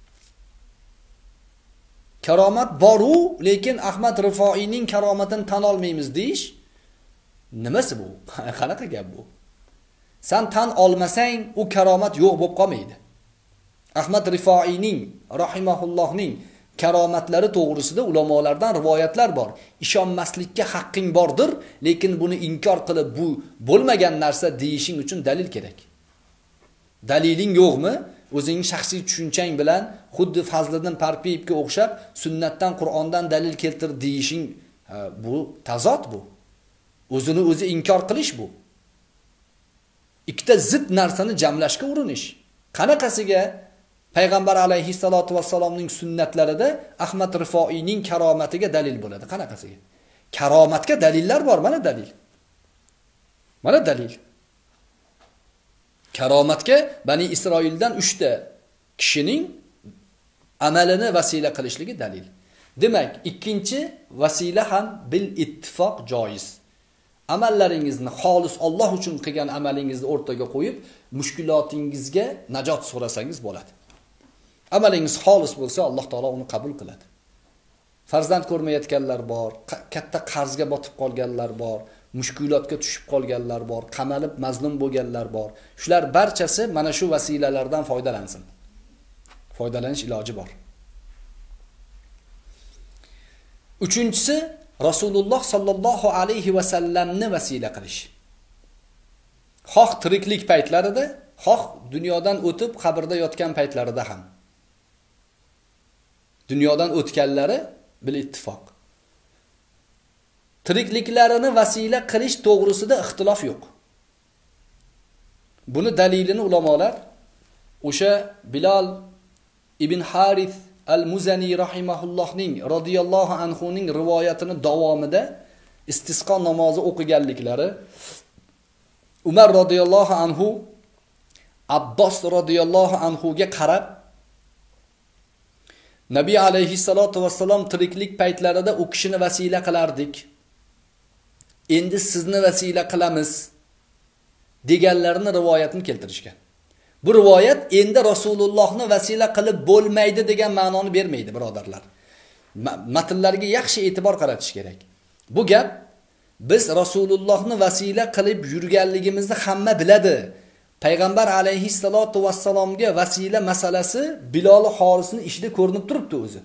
Karomat bor u, lekin Ahmad Rifoiyning karomatini tan olmaymiz deyish nimasi bu? Qanaqa gap bu? Sen tan olmasang, u karomat yo'q bo'lib qolmaydi. Ahmad Rifoiyning rahimahullohning karomatlari to'g'risida ulamolardan rivoyatlar bor. Ishonmaslikka haqqing bordir, lekin buni inkor qilib bu bo'lmagan narsa deyishing uchun dalil kerak. Daliling yo'qmi? O'zingning shaxsiy tushunchang bilan xuddi Fazliddin Parpiyevga o'xshab sunnatdan, Qur'ondan dalil keltir deyishing, bu tazot bu. O'zini o'zi inkor qilish bu. Ikkita zid narsani jamlashga urinish. Qanaqasiga Payg'ambar alayhissalatu vassalomning sunnatlarida Ahmad Rifoiyning karomatiga dalil bo'ladi? Qanaqasiga? Karomatga dalillar bor, mana dalil. Mana dalil. Karomatga Bani Isroildan uchta kishining amalini vasila qilishligi dalil. Demak, ikkinchi vasila ham bil ittifoq joiz. Amallaringizni xolis Alloh uchun qilgan amalingizni o'rtaga qo'yib, mushkulotingizga najot so'rasangiz bo'ladi. Amalingiz xolis bo'lsa, Alloh taolo uni qabul qiladi. Farzand ko'rmayotganlar bor, katta qarzga botib qolganlar bor, mushkulotga tushib qolganlar bor, qamalib mazlum bo'lganlar bor. Shular barchasi mana shu vasilalardan foydalansin. Foydalanish iloji bor. Uchinchisi, Rasululloh sallallohu alayhi va sallamni vasila qilish. Xoh tiriklik paytlarida, xoh dunyodan o'tib qabrda yotgan paytlarida ham. Dunyodan o'tganlari bil ittifoq. Tirikliklarini vasila qilish to'g'risida ixtilof yo'q. Buni dalilini ulamolar o'sha Bilal ibn Harith al-Muzani rahimahullohning radhiyallohu anhuning rivoyatini davomida istisqo namozi o'qiganliklari, Umar radhiyallohu anhu Abbos radhiyallohu anhuga qarab, Nabiy alayhi salatu vassalom tiriklik paytlarida u kishini vasila qilardik. Endi sizni vasila qilamiz deganlarini rivoyatini keltirishgan. Bu rivoyat endi Rasulullohni vasila qilib bo'lmaydi degan ma'noni bermaydi, birodarlar. Matnlarga yaxshi e'tibor qaratish kerak. Bu gap biz Rasulullohni vasila qilib yurganligimizni hamma biladi. Payg'ambar alayhissalatu vassalomga vasila masalasi Bilol Xorisning ishida ko'rinib turibdi o'zi.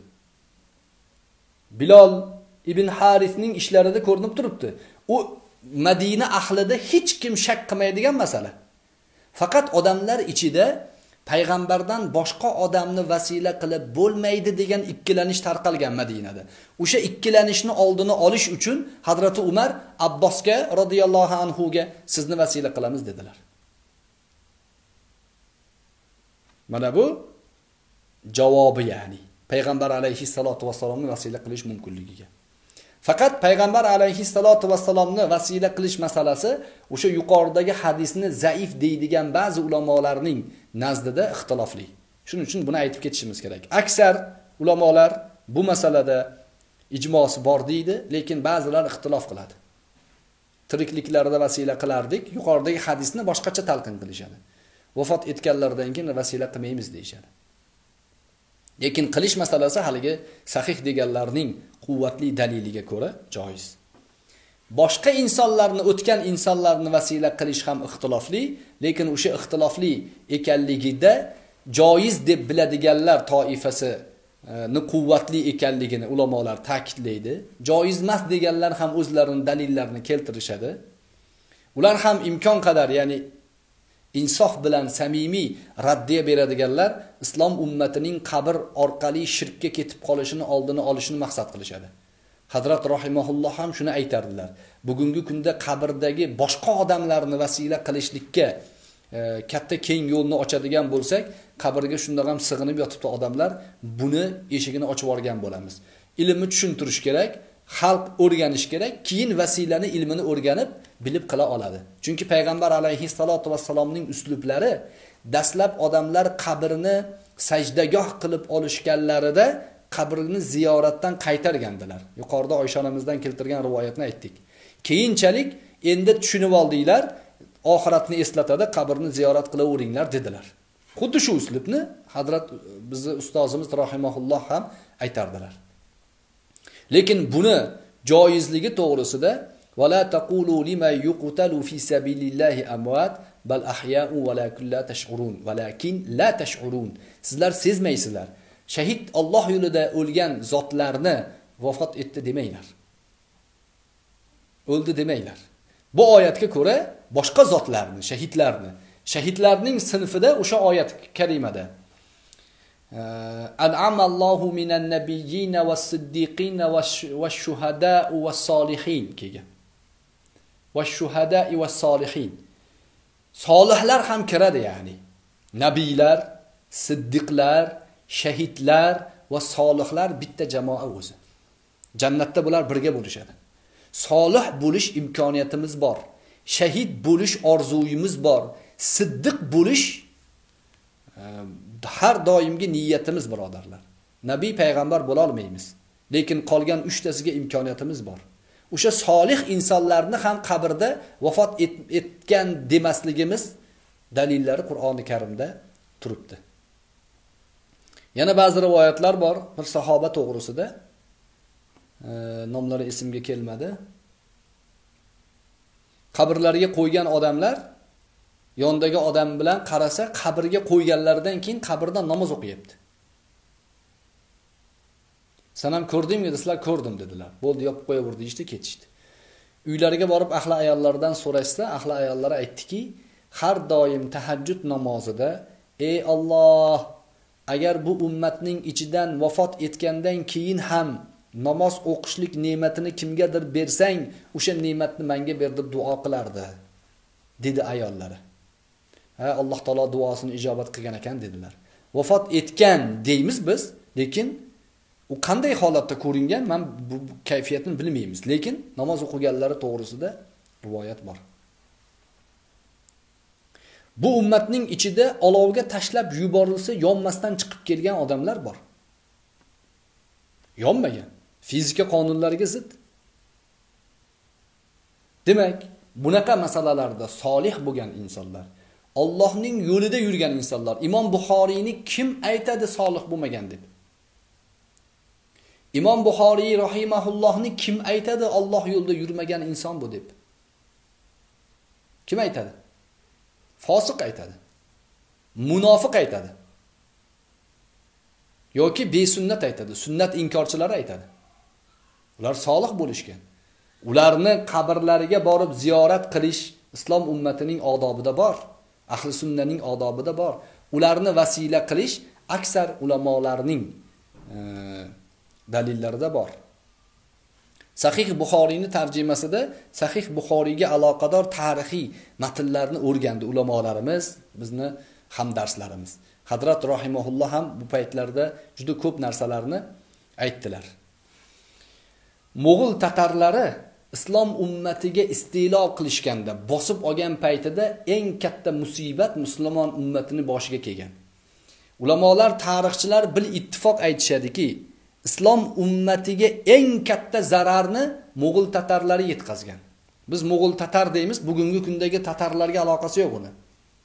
Bilol ibn Harithning ishlarida ko'rinib turibdi. U Madina ahlida hech kim shak qilmaydigan masala. Faqat odamlar ichida payg'ambardan boshqa odamni vasila qilib bo'lmaydi degan ikkilanish tarqalgan Madinada. O'sha ikkilanishni oldini olish uchun Hazrati Umar Abbosga radhiyallohu anhuga sizni vasila qilamiz dedilar. Mana bu javobi, ya'ni payg'ambar alayhissalatu vassalomni vasila qilish mumkinligiga. Faqat payg'ambar alayhissalatu vassalomni vasila qilish masalasi o'sha yuqoridagi hadisni zaif deydigan ba'zi ulamolarning nazdida ixtilofli. Shuning uchun buni aytib ketishimiz kerak. Aksar ulamolar bu masalada ijmosi bor deydi, lekin ba'zilar ixtilof qiladi. Tirikliklarida vasila qilardik, yuqoridagi hadisni boshqacha talqin qilishadi. Vafot etganlardan keyin vasila qilmaymiz deyshadi. Lekin qilish masalasi haligi sahih deganlarning quvvatli daliliga ko'ra joiz. Boshqa insonlarni, o'tgan insonlarni vasila qilish ham ixtilofli, lekin o'sha ixtilofli ekanligida joiz deb biladiganlar toifasi ni quvvatli ekanligini ulamolar ta'kidlaydi. Joiz emas deganlar ham o'zlarining dalillarini keltirishadi. Ular ham imkon qadar, ya'ni insof bilan samimiy raddiya beradiganlar islom ummatining qabr orqali shirkka ketib qolishini oldini olishni maqsad qilishadi. Hazrat rahimahulloh ham shuni aytardilar. Bugungi kunda qabrdagi boshqa odamlarni vasila qilishlikka e, katta keng yo'lni ochadigan bo'lsak, qabrga shunday ham sig'inib yotibdi odamlar, buni eshigini ochib yuborgan bo'lamiz. Ilmni tushuntirish kerak, xalq o'rganish kerak, keyin vasilani ilmini o'rganib bilib qila oladi. Chunki payg'ambar alayhissalatu vassalomning uslublari dastlab odamlar qabrini sajdagoh qilib olishganlarida qabrini ziyoratdan qaytargandilar. Yuqorida Oysha onamizdan keltirgan rivoyatni aytdik. Keyinchalik endi tushunib oldinglar, oxiratni eslatadi, qabrni ziyorat qilaveringlar dedilar. Xuddi shu uslubni Hazrat bizni ustozimiz rahimahulloh ham aytardilar. Lekin buni joizligi to'g'risida ولا تقولوا لما يقتل في سبيل الله اموات بل احياء ولكن لا تشعرون ولكن لا تشعرون. Sizlar sezmaysizlar. Shahid Alloh yo'lida o'lgan zotlarni vafot etdi demanglar. O'ldi demanglar. Bu oyatga ko'ra boshqa zotlarni, shahidlarni, shahidlarning sinfida o'sha oyat karimada An'ama Allohu minan nabiyyin was-siddiqin wash-shuhada was-solihin kelgan. Vash-shuhada'i was-solihin. Solihlar ham kiradi, ya'ni. Nabiylar, siddiqlar, shahidlar va solihlar bitta jamoa o'zi. Jannatda bular birga bo'lishadi. Solih bo'lish imkoniyatimiz bor. Shahid bo'lish orzuyimiz bor. Siddiq bo'lish har doimgi niyatimiz birodarlar. Nabiy payg'ambar bo'la olmaymiz, lekin qolgan uchtasiga imkoniyatimiz bor. O'sha solih insonlarni ham qabrda vafot et, etgan demasligimiz dalillari Qur'oni Karimda turibdi. Yana ba'zi rivoyatlar bor, bir sahoba to'g'risida, e, nomlari esimga kelmadi. Qabrlariga qo'ygan odamlar yondagi odam bilan qarasa, qabrga qo'yganlaridan keyin qabrda namoz o'qiyapti. Sen ham ko'rdingmi dedilar, ko'rdim dedilar. Bo'ldi, yopib qo'yaverdi ishdi, ketishdi. Uylariga borib ahli ayollardan so'rashsa, ahli ayollari aytdiki, har doim tahajjud namozida, ey Alloh, agar bu ummatning ichidan vafot etgandan keyin ham namoz o'qishlik ne'matini kimgadir bersang, o'sha ne'matni menga ber deb duo qilardi, dedi ayollari. Ha, Alloh taolo duosini ijobat qilgan ekan dedilar. Vafot etgan deymiz biz, lekin u qanday holatda ko'ringan, men bu kayfiyatini bilmaymiz, lekin namoz o'qiganlari to'g'risida rivoyat bor. Bu ummatning ichida olovga tashlab yuborilsa yonmasdan chiqib kelgan odamlar bor. Yonmagan. Fizika qonunlariga zid. Demak, bunaqa masalalarda solih bo'lgan insonlar, Allohning yo'lida yurgan insonlar, Imom Buxoriyni kim aytadi solih bo'lmagan deb? Imom Buxoriy rahimahullohni kim aytadi Alloh yo'lida yurmagan inson bu deb? Kim aytadi? Fosiq aytadi. Munofiq aytadi. Yoki besunnat aytadi, sunnat inkorchilari aytadi. Ular solih bo'lishgan. Ularni qabrlariga borib ziyorat qilish islom ummatining odobida bor. Ahli sunnaning odobida bor. Ularni vasila qilish aksar ulamolarning e, dalillarida bor. Sahih Buxoriyni tarjimasida Sahih Buxoriyga aloqador tarixiy matnlarni o'rgandi ulamolarimiz, bizni hamdarslarimiz. Hazrat rahimahulloh ham bu paytlarda juda ko'p narsalarni aytdilar. Mo'g'ul tatarlari islom ummatiga istilo qilishganda, bosib olgan paytida eng katta musibat musulmon ummatining boshiga kelgan. Ulamolar, tarixchilar bil ittifoq aytishadiki, islom ummatiga eng katta zararni Mo'g'ul tatarlari yetkazgan. Biz Mo'g'ul tatar deymiz, bugungi kundagi tatarlarga aloqasi yo'q uni.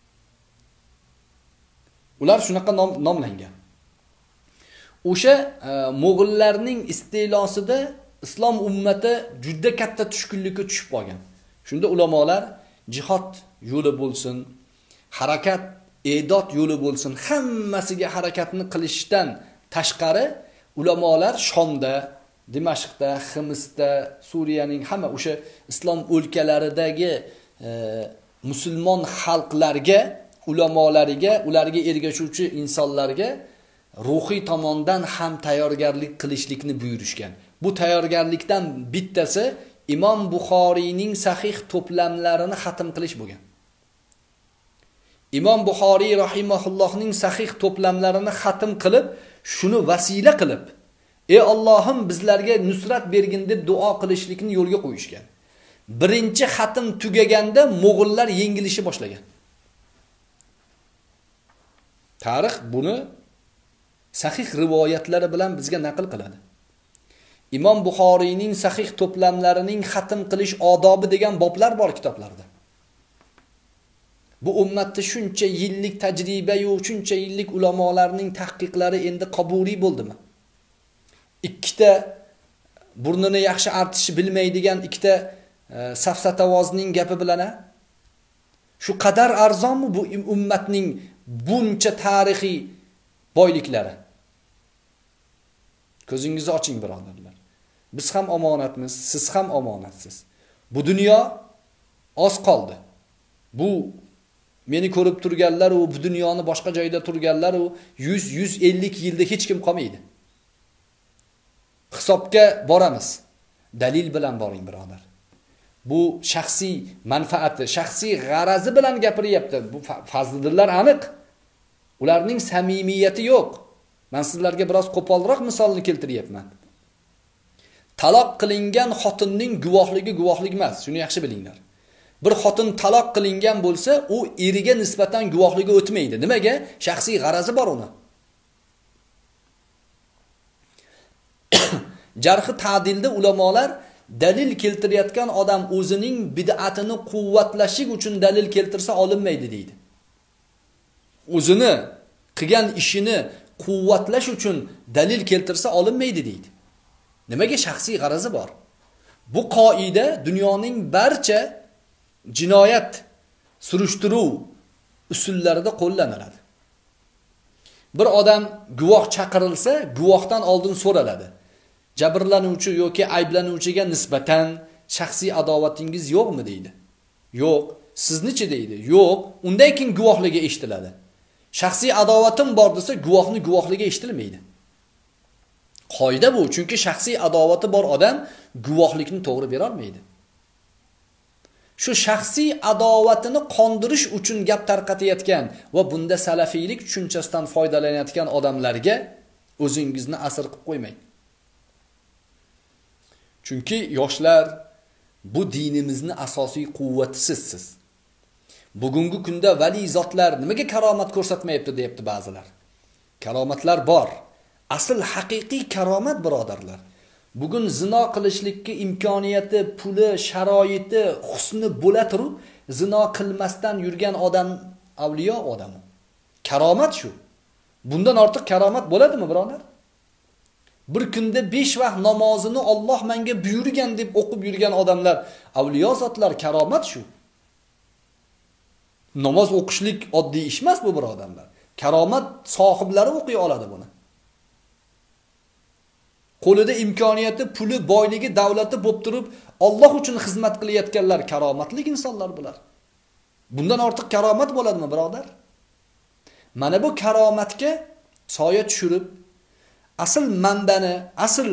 Ular shunaqa nom, nomlangan. O'sha e, Mo'g'ullarning istilosida islom ummati juda katta tushkunlikka tushib qolgan. Shunda ulamolar jihad yo'li bo'lsin, harakat, e'dod yo'li bo'lsin, hammasiga harakatni qilishdan tashqari ulamolar Shomda, Dimashqda, Ximisda, Suriyaning hamma o'sha islom o'lkalaridagi e, musulmon xalqlarga, ulamolariga, ularga ergashuvchi insonlarga ruhiy tomondan ham tayyorgarlik qilishlikni buyurishgan. Bu tayyorgarlikdan bittasi Imom Buxoriyning sahih to'plamlarini xatm qilish bo'lgan. Imom Buxoriy rahimahullohning sahih to'plamlarini xatm qilib, shuni vasila qilib, ey Allohim bizlarga nusrat bergin deb duo qilishlikni yo'lga qo'yishgan. Birinchi xatm tugaganda Mo'g'ullar yengilishi boshlagan. Tarix buni sahih rivoyatlari bilan bizga naql qiladi. Imom Buxoriyning sahih to'plamlarining xatm qilish odobi degan boblar bor kitoblarda. Bu ummatda shuncha yillik tajriba yu shuncha yillik ulamolarning tahqiqlari endi qaburiy bo'ldimi? Ikkita burnini yaxshi artish bilmaydigan ikkita e, safsatavozning gapi bilan a? Shu qadar arzonmi bu ummatning buncha tarixiy boyliklari? Ko'zingizni oching birodarlar. Biz ham omonatmiz, siz ham omonatsiz. Bu dunyo oz qoldi. Bu meni ko'rib turganlar u bu dunyoni boshqa joyda turganlar u yuz yuz ellik yilda hech kim qolmaydi. Hisobga boramiz. Dalil bilan boring birodar. Bu shaxsiy manfaati, shaxsiy g'arazi bilan gapiryapti. Bu fazliddinlar aniq. Ularning samimiyati yo'q. Men sizlarga biroz qo'polroq misolni keltiryapman. Taloq qilingan xotinning guvohligi guvohlik emas, shuni yaxshi bilinglar. Bir xotin taloq qilingan bo'lsa, u eriga nisbatan guvohligi o'tmaydi. Nimaga? Shaxsiy g'arazi bor uni. Jarh-i ta'dilda ulamolar dalil keltirayotgan odam o'zining bid'atini quvvatlash uchun dalil keltirsa olinmaydi deydi. O'zini qilgan ishini quvvatlash uchun dalil keltirsa olinmaydi deydi. Nimaga? Shaxsiy g'arazi bor. Bu qoida dunyoning barcha jinoyat surishtiruv usullarida qo'llaniladi. Bir odam guvoh chaqirilsa, guvohdan oldin so'raladi. Jabrlanuvchi yoki ayblanuvchiga nisbatan shaxsiy adovatingiz yo'qmi deydi. Yo'q. Siznichi deydi. Yo'q. Undan keyin guvohligi eshitiladi. Shaxsiy adovatim bor desa, guvohni guvohligi eshitilmaydi. Qoida bu, chunki shaxsiy adovati bor odam guvohlikni to'g'ri bera olmaydi. Shu shaxsiy adovatini qondirish uchun gap tarqatayotgan va bunda salafiylik tushunchasidan foydalanayotgan odamlarga o'zingizni asir qilib qo'ymang. Chunki yoshlar bu dinimizni asosiy quvvatisiz. Bugungi kunda vali zotlar nimaga karomat ko'rsatmayapti deyapti ba'zilar. Karomatlar bor. Asl haqiqiy karomat birodarlar. Bugun zino qilishlikka imkoniyati, puli, sharoiti, husni bo'la turib, zino qilmasdan yurgan odam avliyo odami. Karomat shu. Bundan ortiq karomat bo'ladimi birodar? Bir kunda besh vaqt namozini Alloh menga buyurgan deb o'qib yurgan odamlar, avliyo zotlar, karomat shu. Namoz o'qishlik oddiy ish emas bu birodarlar. Karomat sohiblari o'qiy oladi buni. Qo'lida imkoniyati, puli, boyligi, davlati bo'lib turib, Alloh uchun xizmat qilayotganlar karomatli insonlar bular. Bundan ortiq karomat bo'ladimi birodar? Mana bu karomatga soya tushirib, asl manbani, asl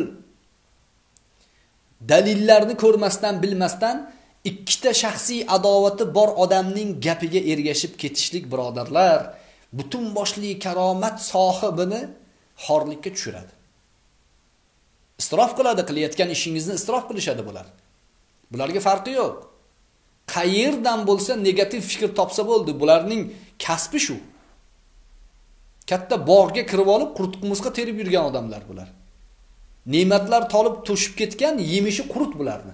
dalillarni ko'rmasdan, bilmasdan ikkita shaxsiy adovati bor odamning gapiga ergashib ketishlik birodarlar, butun boshli karomat sohibini xorlikka tushiradi. Isrof qiladi, qilayotgan ishingizni isrof qilishadi bular. Bularga farqi yo'q. Qayerdan bo'lsa negativ fikr topsa bo'ldi, bularning kasbi shu. Katta bog'ga kirib olib, qurtqumushga terib yurgan odamlar bular. Ne'matlar tolib to'shib ketgan, yemishi qurut bularni.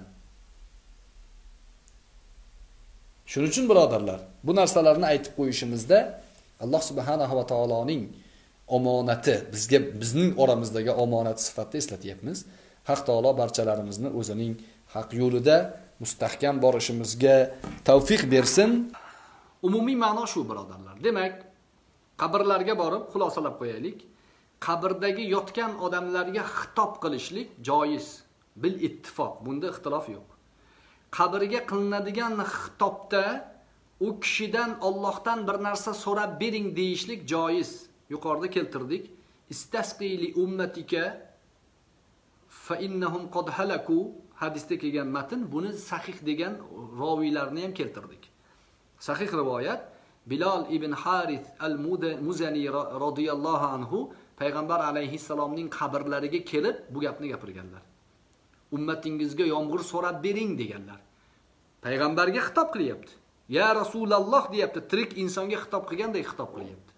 Shuning uchun birodarlar, bu narsalarni aytib qo'yishimizda Alloh subhanahu va taoloning omonati, bizga bizning oramizdagi omonat sifatida eslatyapmiz. Haq taolo barchalarimizni o'zining haq yo'lida mustahkam borishimizga tavfiq bersin. Umumiy ma'no shu birodarlar. Demak, qabrlarga borib xulosalab qo'yaylik. Qabrdagi yotgan odamlarga xitob qilishlik joiz, bil ittifoq. Bunda ixtilof yo'q. Qabrga qilinadigan xitobda u kishidan Allohdan bir narsa so'rab bering deyishlik joiz. Yuqorida keltirdik. Istasqi li ummatika fa innahum qad halaku hadisda kelgan matn, buni sahih degan roviylarni ham keltirdik. Sahih rivoyat Bilal ibn Harith al-Muzani radhiyallohu anhu payg'ambar alayhissalomning qabrlariga kelib bu gapni gapirganlar. Ummatingizga yomg'ir so'rab bering deganlar. Payg'ambarga xitob qilyapti. Ya Rasululloh deyapti, tirik insonga xitob qilgandek xitob qilyapti.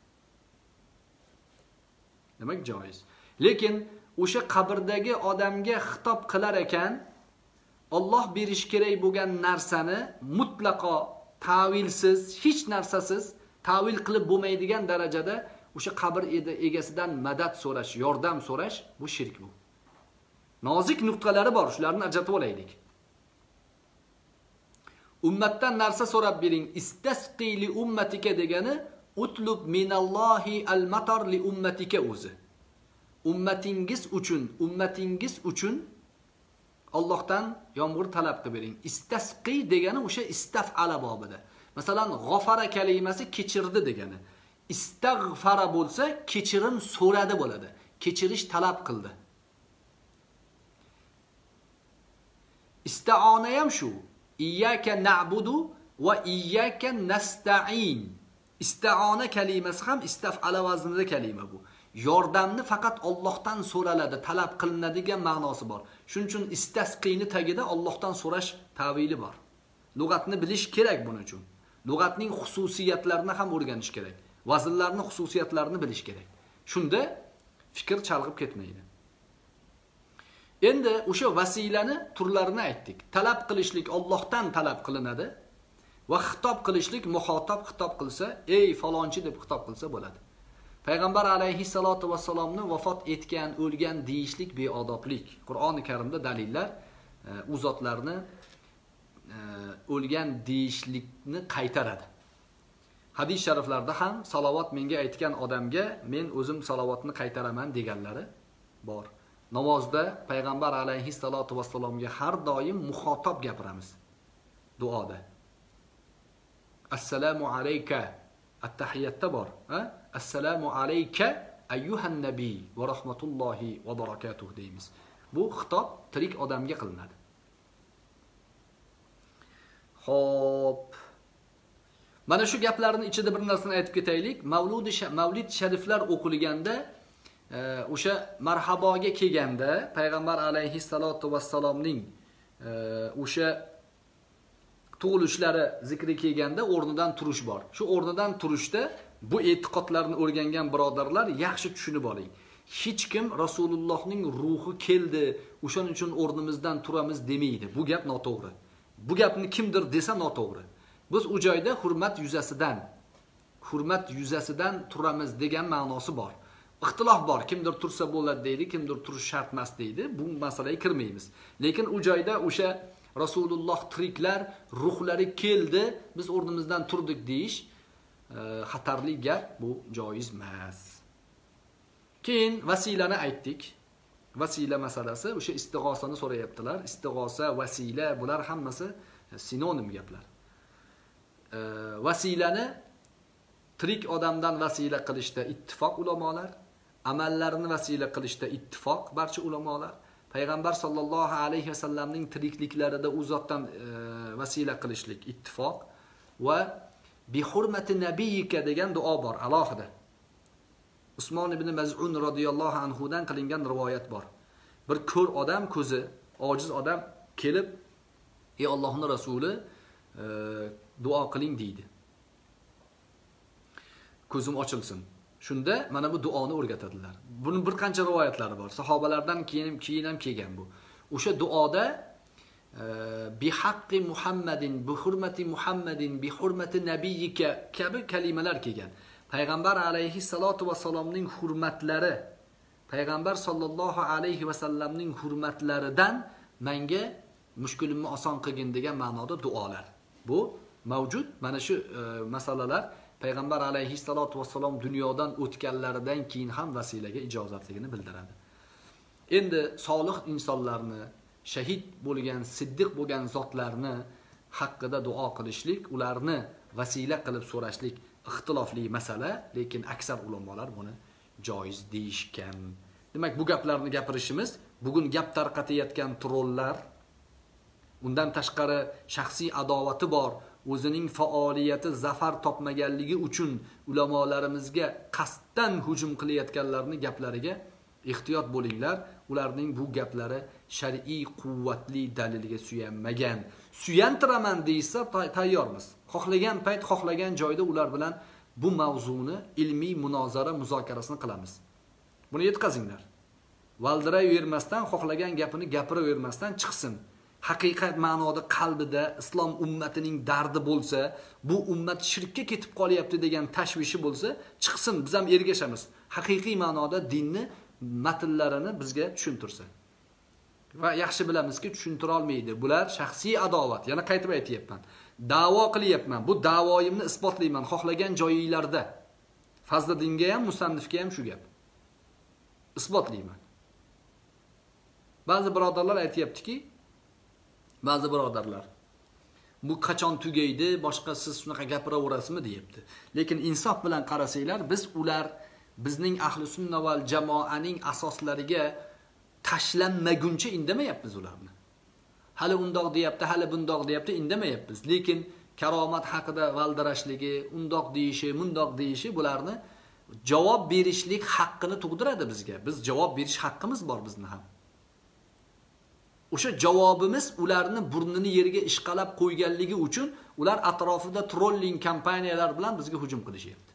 Demak joiz. Lekin o'sha qabrdagi odamga xitob qilar ekan, Alloh berish kerak bo'lgan narsani mutlaqo ta'vilsiz, hech narsasiz, ta'vil qilib bo'lmaydigan darajada o'sha qabr egasidan madad so'rash, yordam so'rash, bu shirk bu. Nozik nuqtalari bor, shularni ajratib olaylik. Ummatdan narsa so'rab bering, istasqi li ummatika degani utlub minallohi al-matar li ummatika o'zi. Ummatingiz uchun, ummatingiz uchun Allohdan yomg'ir talab qilib bering. Istasqi degani o'sha istaf'ala bobida. Masalan, g'afara kalimasi kechirdi degani. Istag'fara bo'lsa kechirim so'radi bo'ladi. Kechirish talab qildi. Isti'ona ham shu. İyyaka na'budu va iyyaka nasta'in. Isti'ona kalimasi ham istaf'ala vaznida kalima bu. Yordamni faqat Allohdan so'raladi, talab qilinadigan ma'nosi bor. Shuning uchun istasqini tagida Allohdan so'rash ta'vili bor. Lug'atni bilish kerak buning uchun. Lug'atning xususiyatlarini ham o'rganish kerak. Vaznlarning xususiyatlarini bilish kerak. Shunda fikr chalg'ib ketmaydi. Endi o'sha vasilani turlarini aytdik. Talab qilishlik Allohdan talab qilinadi va xitob qilishlik muxotab xitob qilsa, ey falonchi deb xitob qilsa bo'ladi. Payg'ambar alayhissalatu vassalomni vafot etgan, o'lgan deyishlik beodoblik. Qur'oni Karimda dalillar u zotlarni o'lgan deyishlikni qaytaradi. Hadis shariflarda ham salovat menga aytgan odamga men o'zim salovatni qaytaraman deganlari bor. Namozda payg'ambar alayhissalatu vassalomga har doim muxotab gapiramiz. Duoda. Assalomu alayka at-tahiyatda bor, ha? Assalomu alayka ayyuhan nabiy va rahmatullohi va barakatuh deymiz. Bu xitob tirik odamga qilinadi. Xo'p. Mana shu gaplarning ichida bir narsani aytib ketaylik. Mavlud Mavlid shariflar o'qilganda, o'sha marhaboga kelganda payg'ambar alayhissalatu vassalomning o'sha tug'ilishlari zikri kelganda o'rnidan turish bor. Shu o'rnidan turishda bu e'tiqodlarni o'rgangan birodarlar yaxshi tushunib oling. Hech kim Rasulullohning ruhi keldi, o'shaning uchun o'rnimizdan turamiz demaydi. Bu gap noto'g'ri. Bu gapni kimdir desa noto'g'ri. Biz u joyda hurmat yuzasidan, hurmat yuzasidan turamiz degan ma'nosi bor. Ixtilof bor. Kimdir tursa bo'ladi deydi, kimdir turish shart emas deydi. Bu masalaga kirmaymiz. Lekin u joyda o'sha Rasululloh tiriklar, ruhlari keldi, biz o'rnimizdan turdik deyish xatarli gap, bu joiz emas. Keyin vasilani aytdik. Vasila masalasi, o'sha istig'osani so'rayaptilar. Istig'osa, vasila, bular hammasi sinonim gaplar. Vasilani tirik odamdan vasila qilishda ittifoq ulamolar, amallarini vasila qilishda ittifoq barcha ulamolar, payg'ambar sollallohu alayhi vasallamning tirikliklarida u zotdan e, vasila qilishlik ittifoq va bi hurmati nabiyika degan duo bor alohida. Usmon ibn Maz'un radhiyallohu anhu dan qilingan rivoyat bor. Bir ko'r odam, ko'zi ojiz odam kelib, ey Allohning rasuli, e, duo qiling deydi. Ko'zim ochilsin. Shunda mana bu duoni o'rgatadilar. Buning bir qancha rivoyatlari bor. Sahobalardan keyin keyin ham kelgan bu. O'sha duoda bi haqqi Muhammadin, bi hurmati Muhammadin, bi hurmati nabiyyika kabi kalimalar kelgan. Payg'ambar alayhissalatu vassalomning hurmatlari, payg'ambar sollallohu alayhi vasallamning hurmatlaridan menga mushkulimni oson qilgin degan ma'noda duolar. Bu mavjud. Mana shu e, masalalar payg'ambar alayhissalatu vassalom dunyodan o'tganlaridan keyin ham vasilaga ijozatligini bildiradi. Endi solih insonlarni, shahid bo'lgan, siddiq bo'lgan zotlarni haqqida duo qilishlik, ularni vasila qilib so'rashlik ixtilofli masala, lekin aksar ulamolar buni joiz deyishgan. Demak, bu gaplarni gapirishimiz bugun gap tarqatayotgan trollar, undan tashqari shaxsiy adovati bor, o'zining faoliyati zafar topmaganligi uchun ulamolarimizga qasddan hujum qilayotganlarning gaplariga ehtiyot bo'linglar. Ularning bu gaplari shar'iy quvvatli dalilga suyanmagan. Suyantiraman deysa tayyormiz. Xohlagan payt, xohlagan joyda ular bilan bu mavzuni ilmiy munozara, muzokarasini qilamiz. Buni yetkazinglar. Valdirayvermasdan, xohlagan gapini gapiravermasdan chiqsin. Haqiqat ma'noda qalbida islom ummatining dardi bo'lsa, bu ummat shirkka ketib qolyapti degan tashvishi bo'lsa, chiqsin, biz ham ergashamiz. Haqiqiy ma'noda dinni matnlarini bizga tushuntirsa. Va yaxshi bilamizki, tushuntira olmaydi. Bular shaxsiy adovat. Yana qaytib aytayapman. Da'vo qilyapman. Bu da'voyimni isbotlayman xohlagan joyinglarda. Fazliddinga ham, musannifga ham shu gap. Isbotlayman. Ba'zi birodarlar aytayaptiki, ba'zi birodarlar bu qachon tugaydi, boshqa siz shunaqa gapiraverasizmi deyapti. Lekin insof bilan qarasanglar, biz ular bizning ahli sunna val jamoaning asoslariga tashlanmaguncha indamayapmiz ularni. Hali undoq deyapti, hali bundoq deyapti, indamayapmiz. Lekin karomat haqida valdirashligi, undoq deyishi, mundoq deyishi bularni javob berishlik haqqini tug'diradi bizga. Biz javob berish haqqimiz bor bizni ham. O'sha javobimiz ularni burnini yerga ishqalab qo'yganligi uchun ular atrofida trolling kompaniyalar bilan bizga hujum qilishyapti.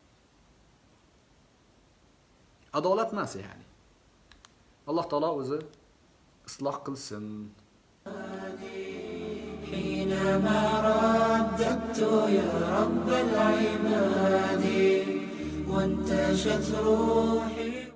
Adolat emas ya'ni. Alloh taolo o'zi isloh qilsin. حينما رددت يا رب العباد وانتشت روحي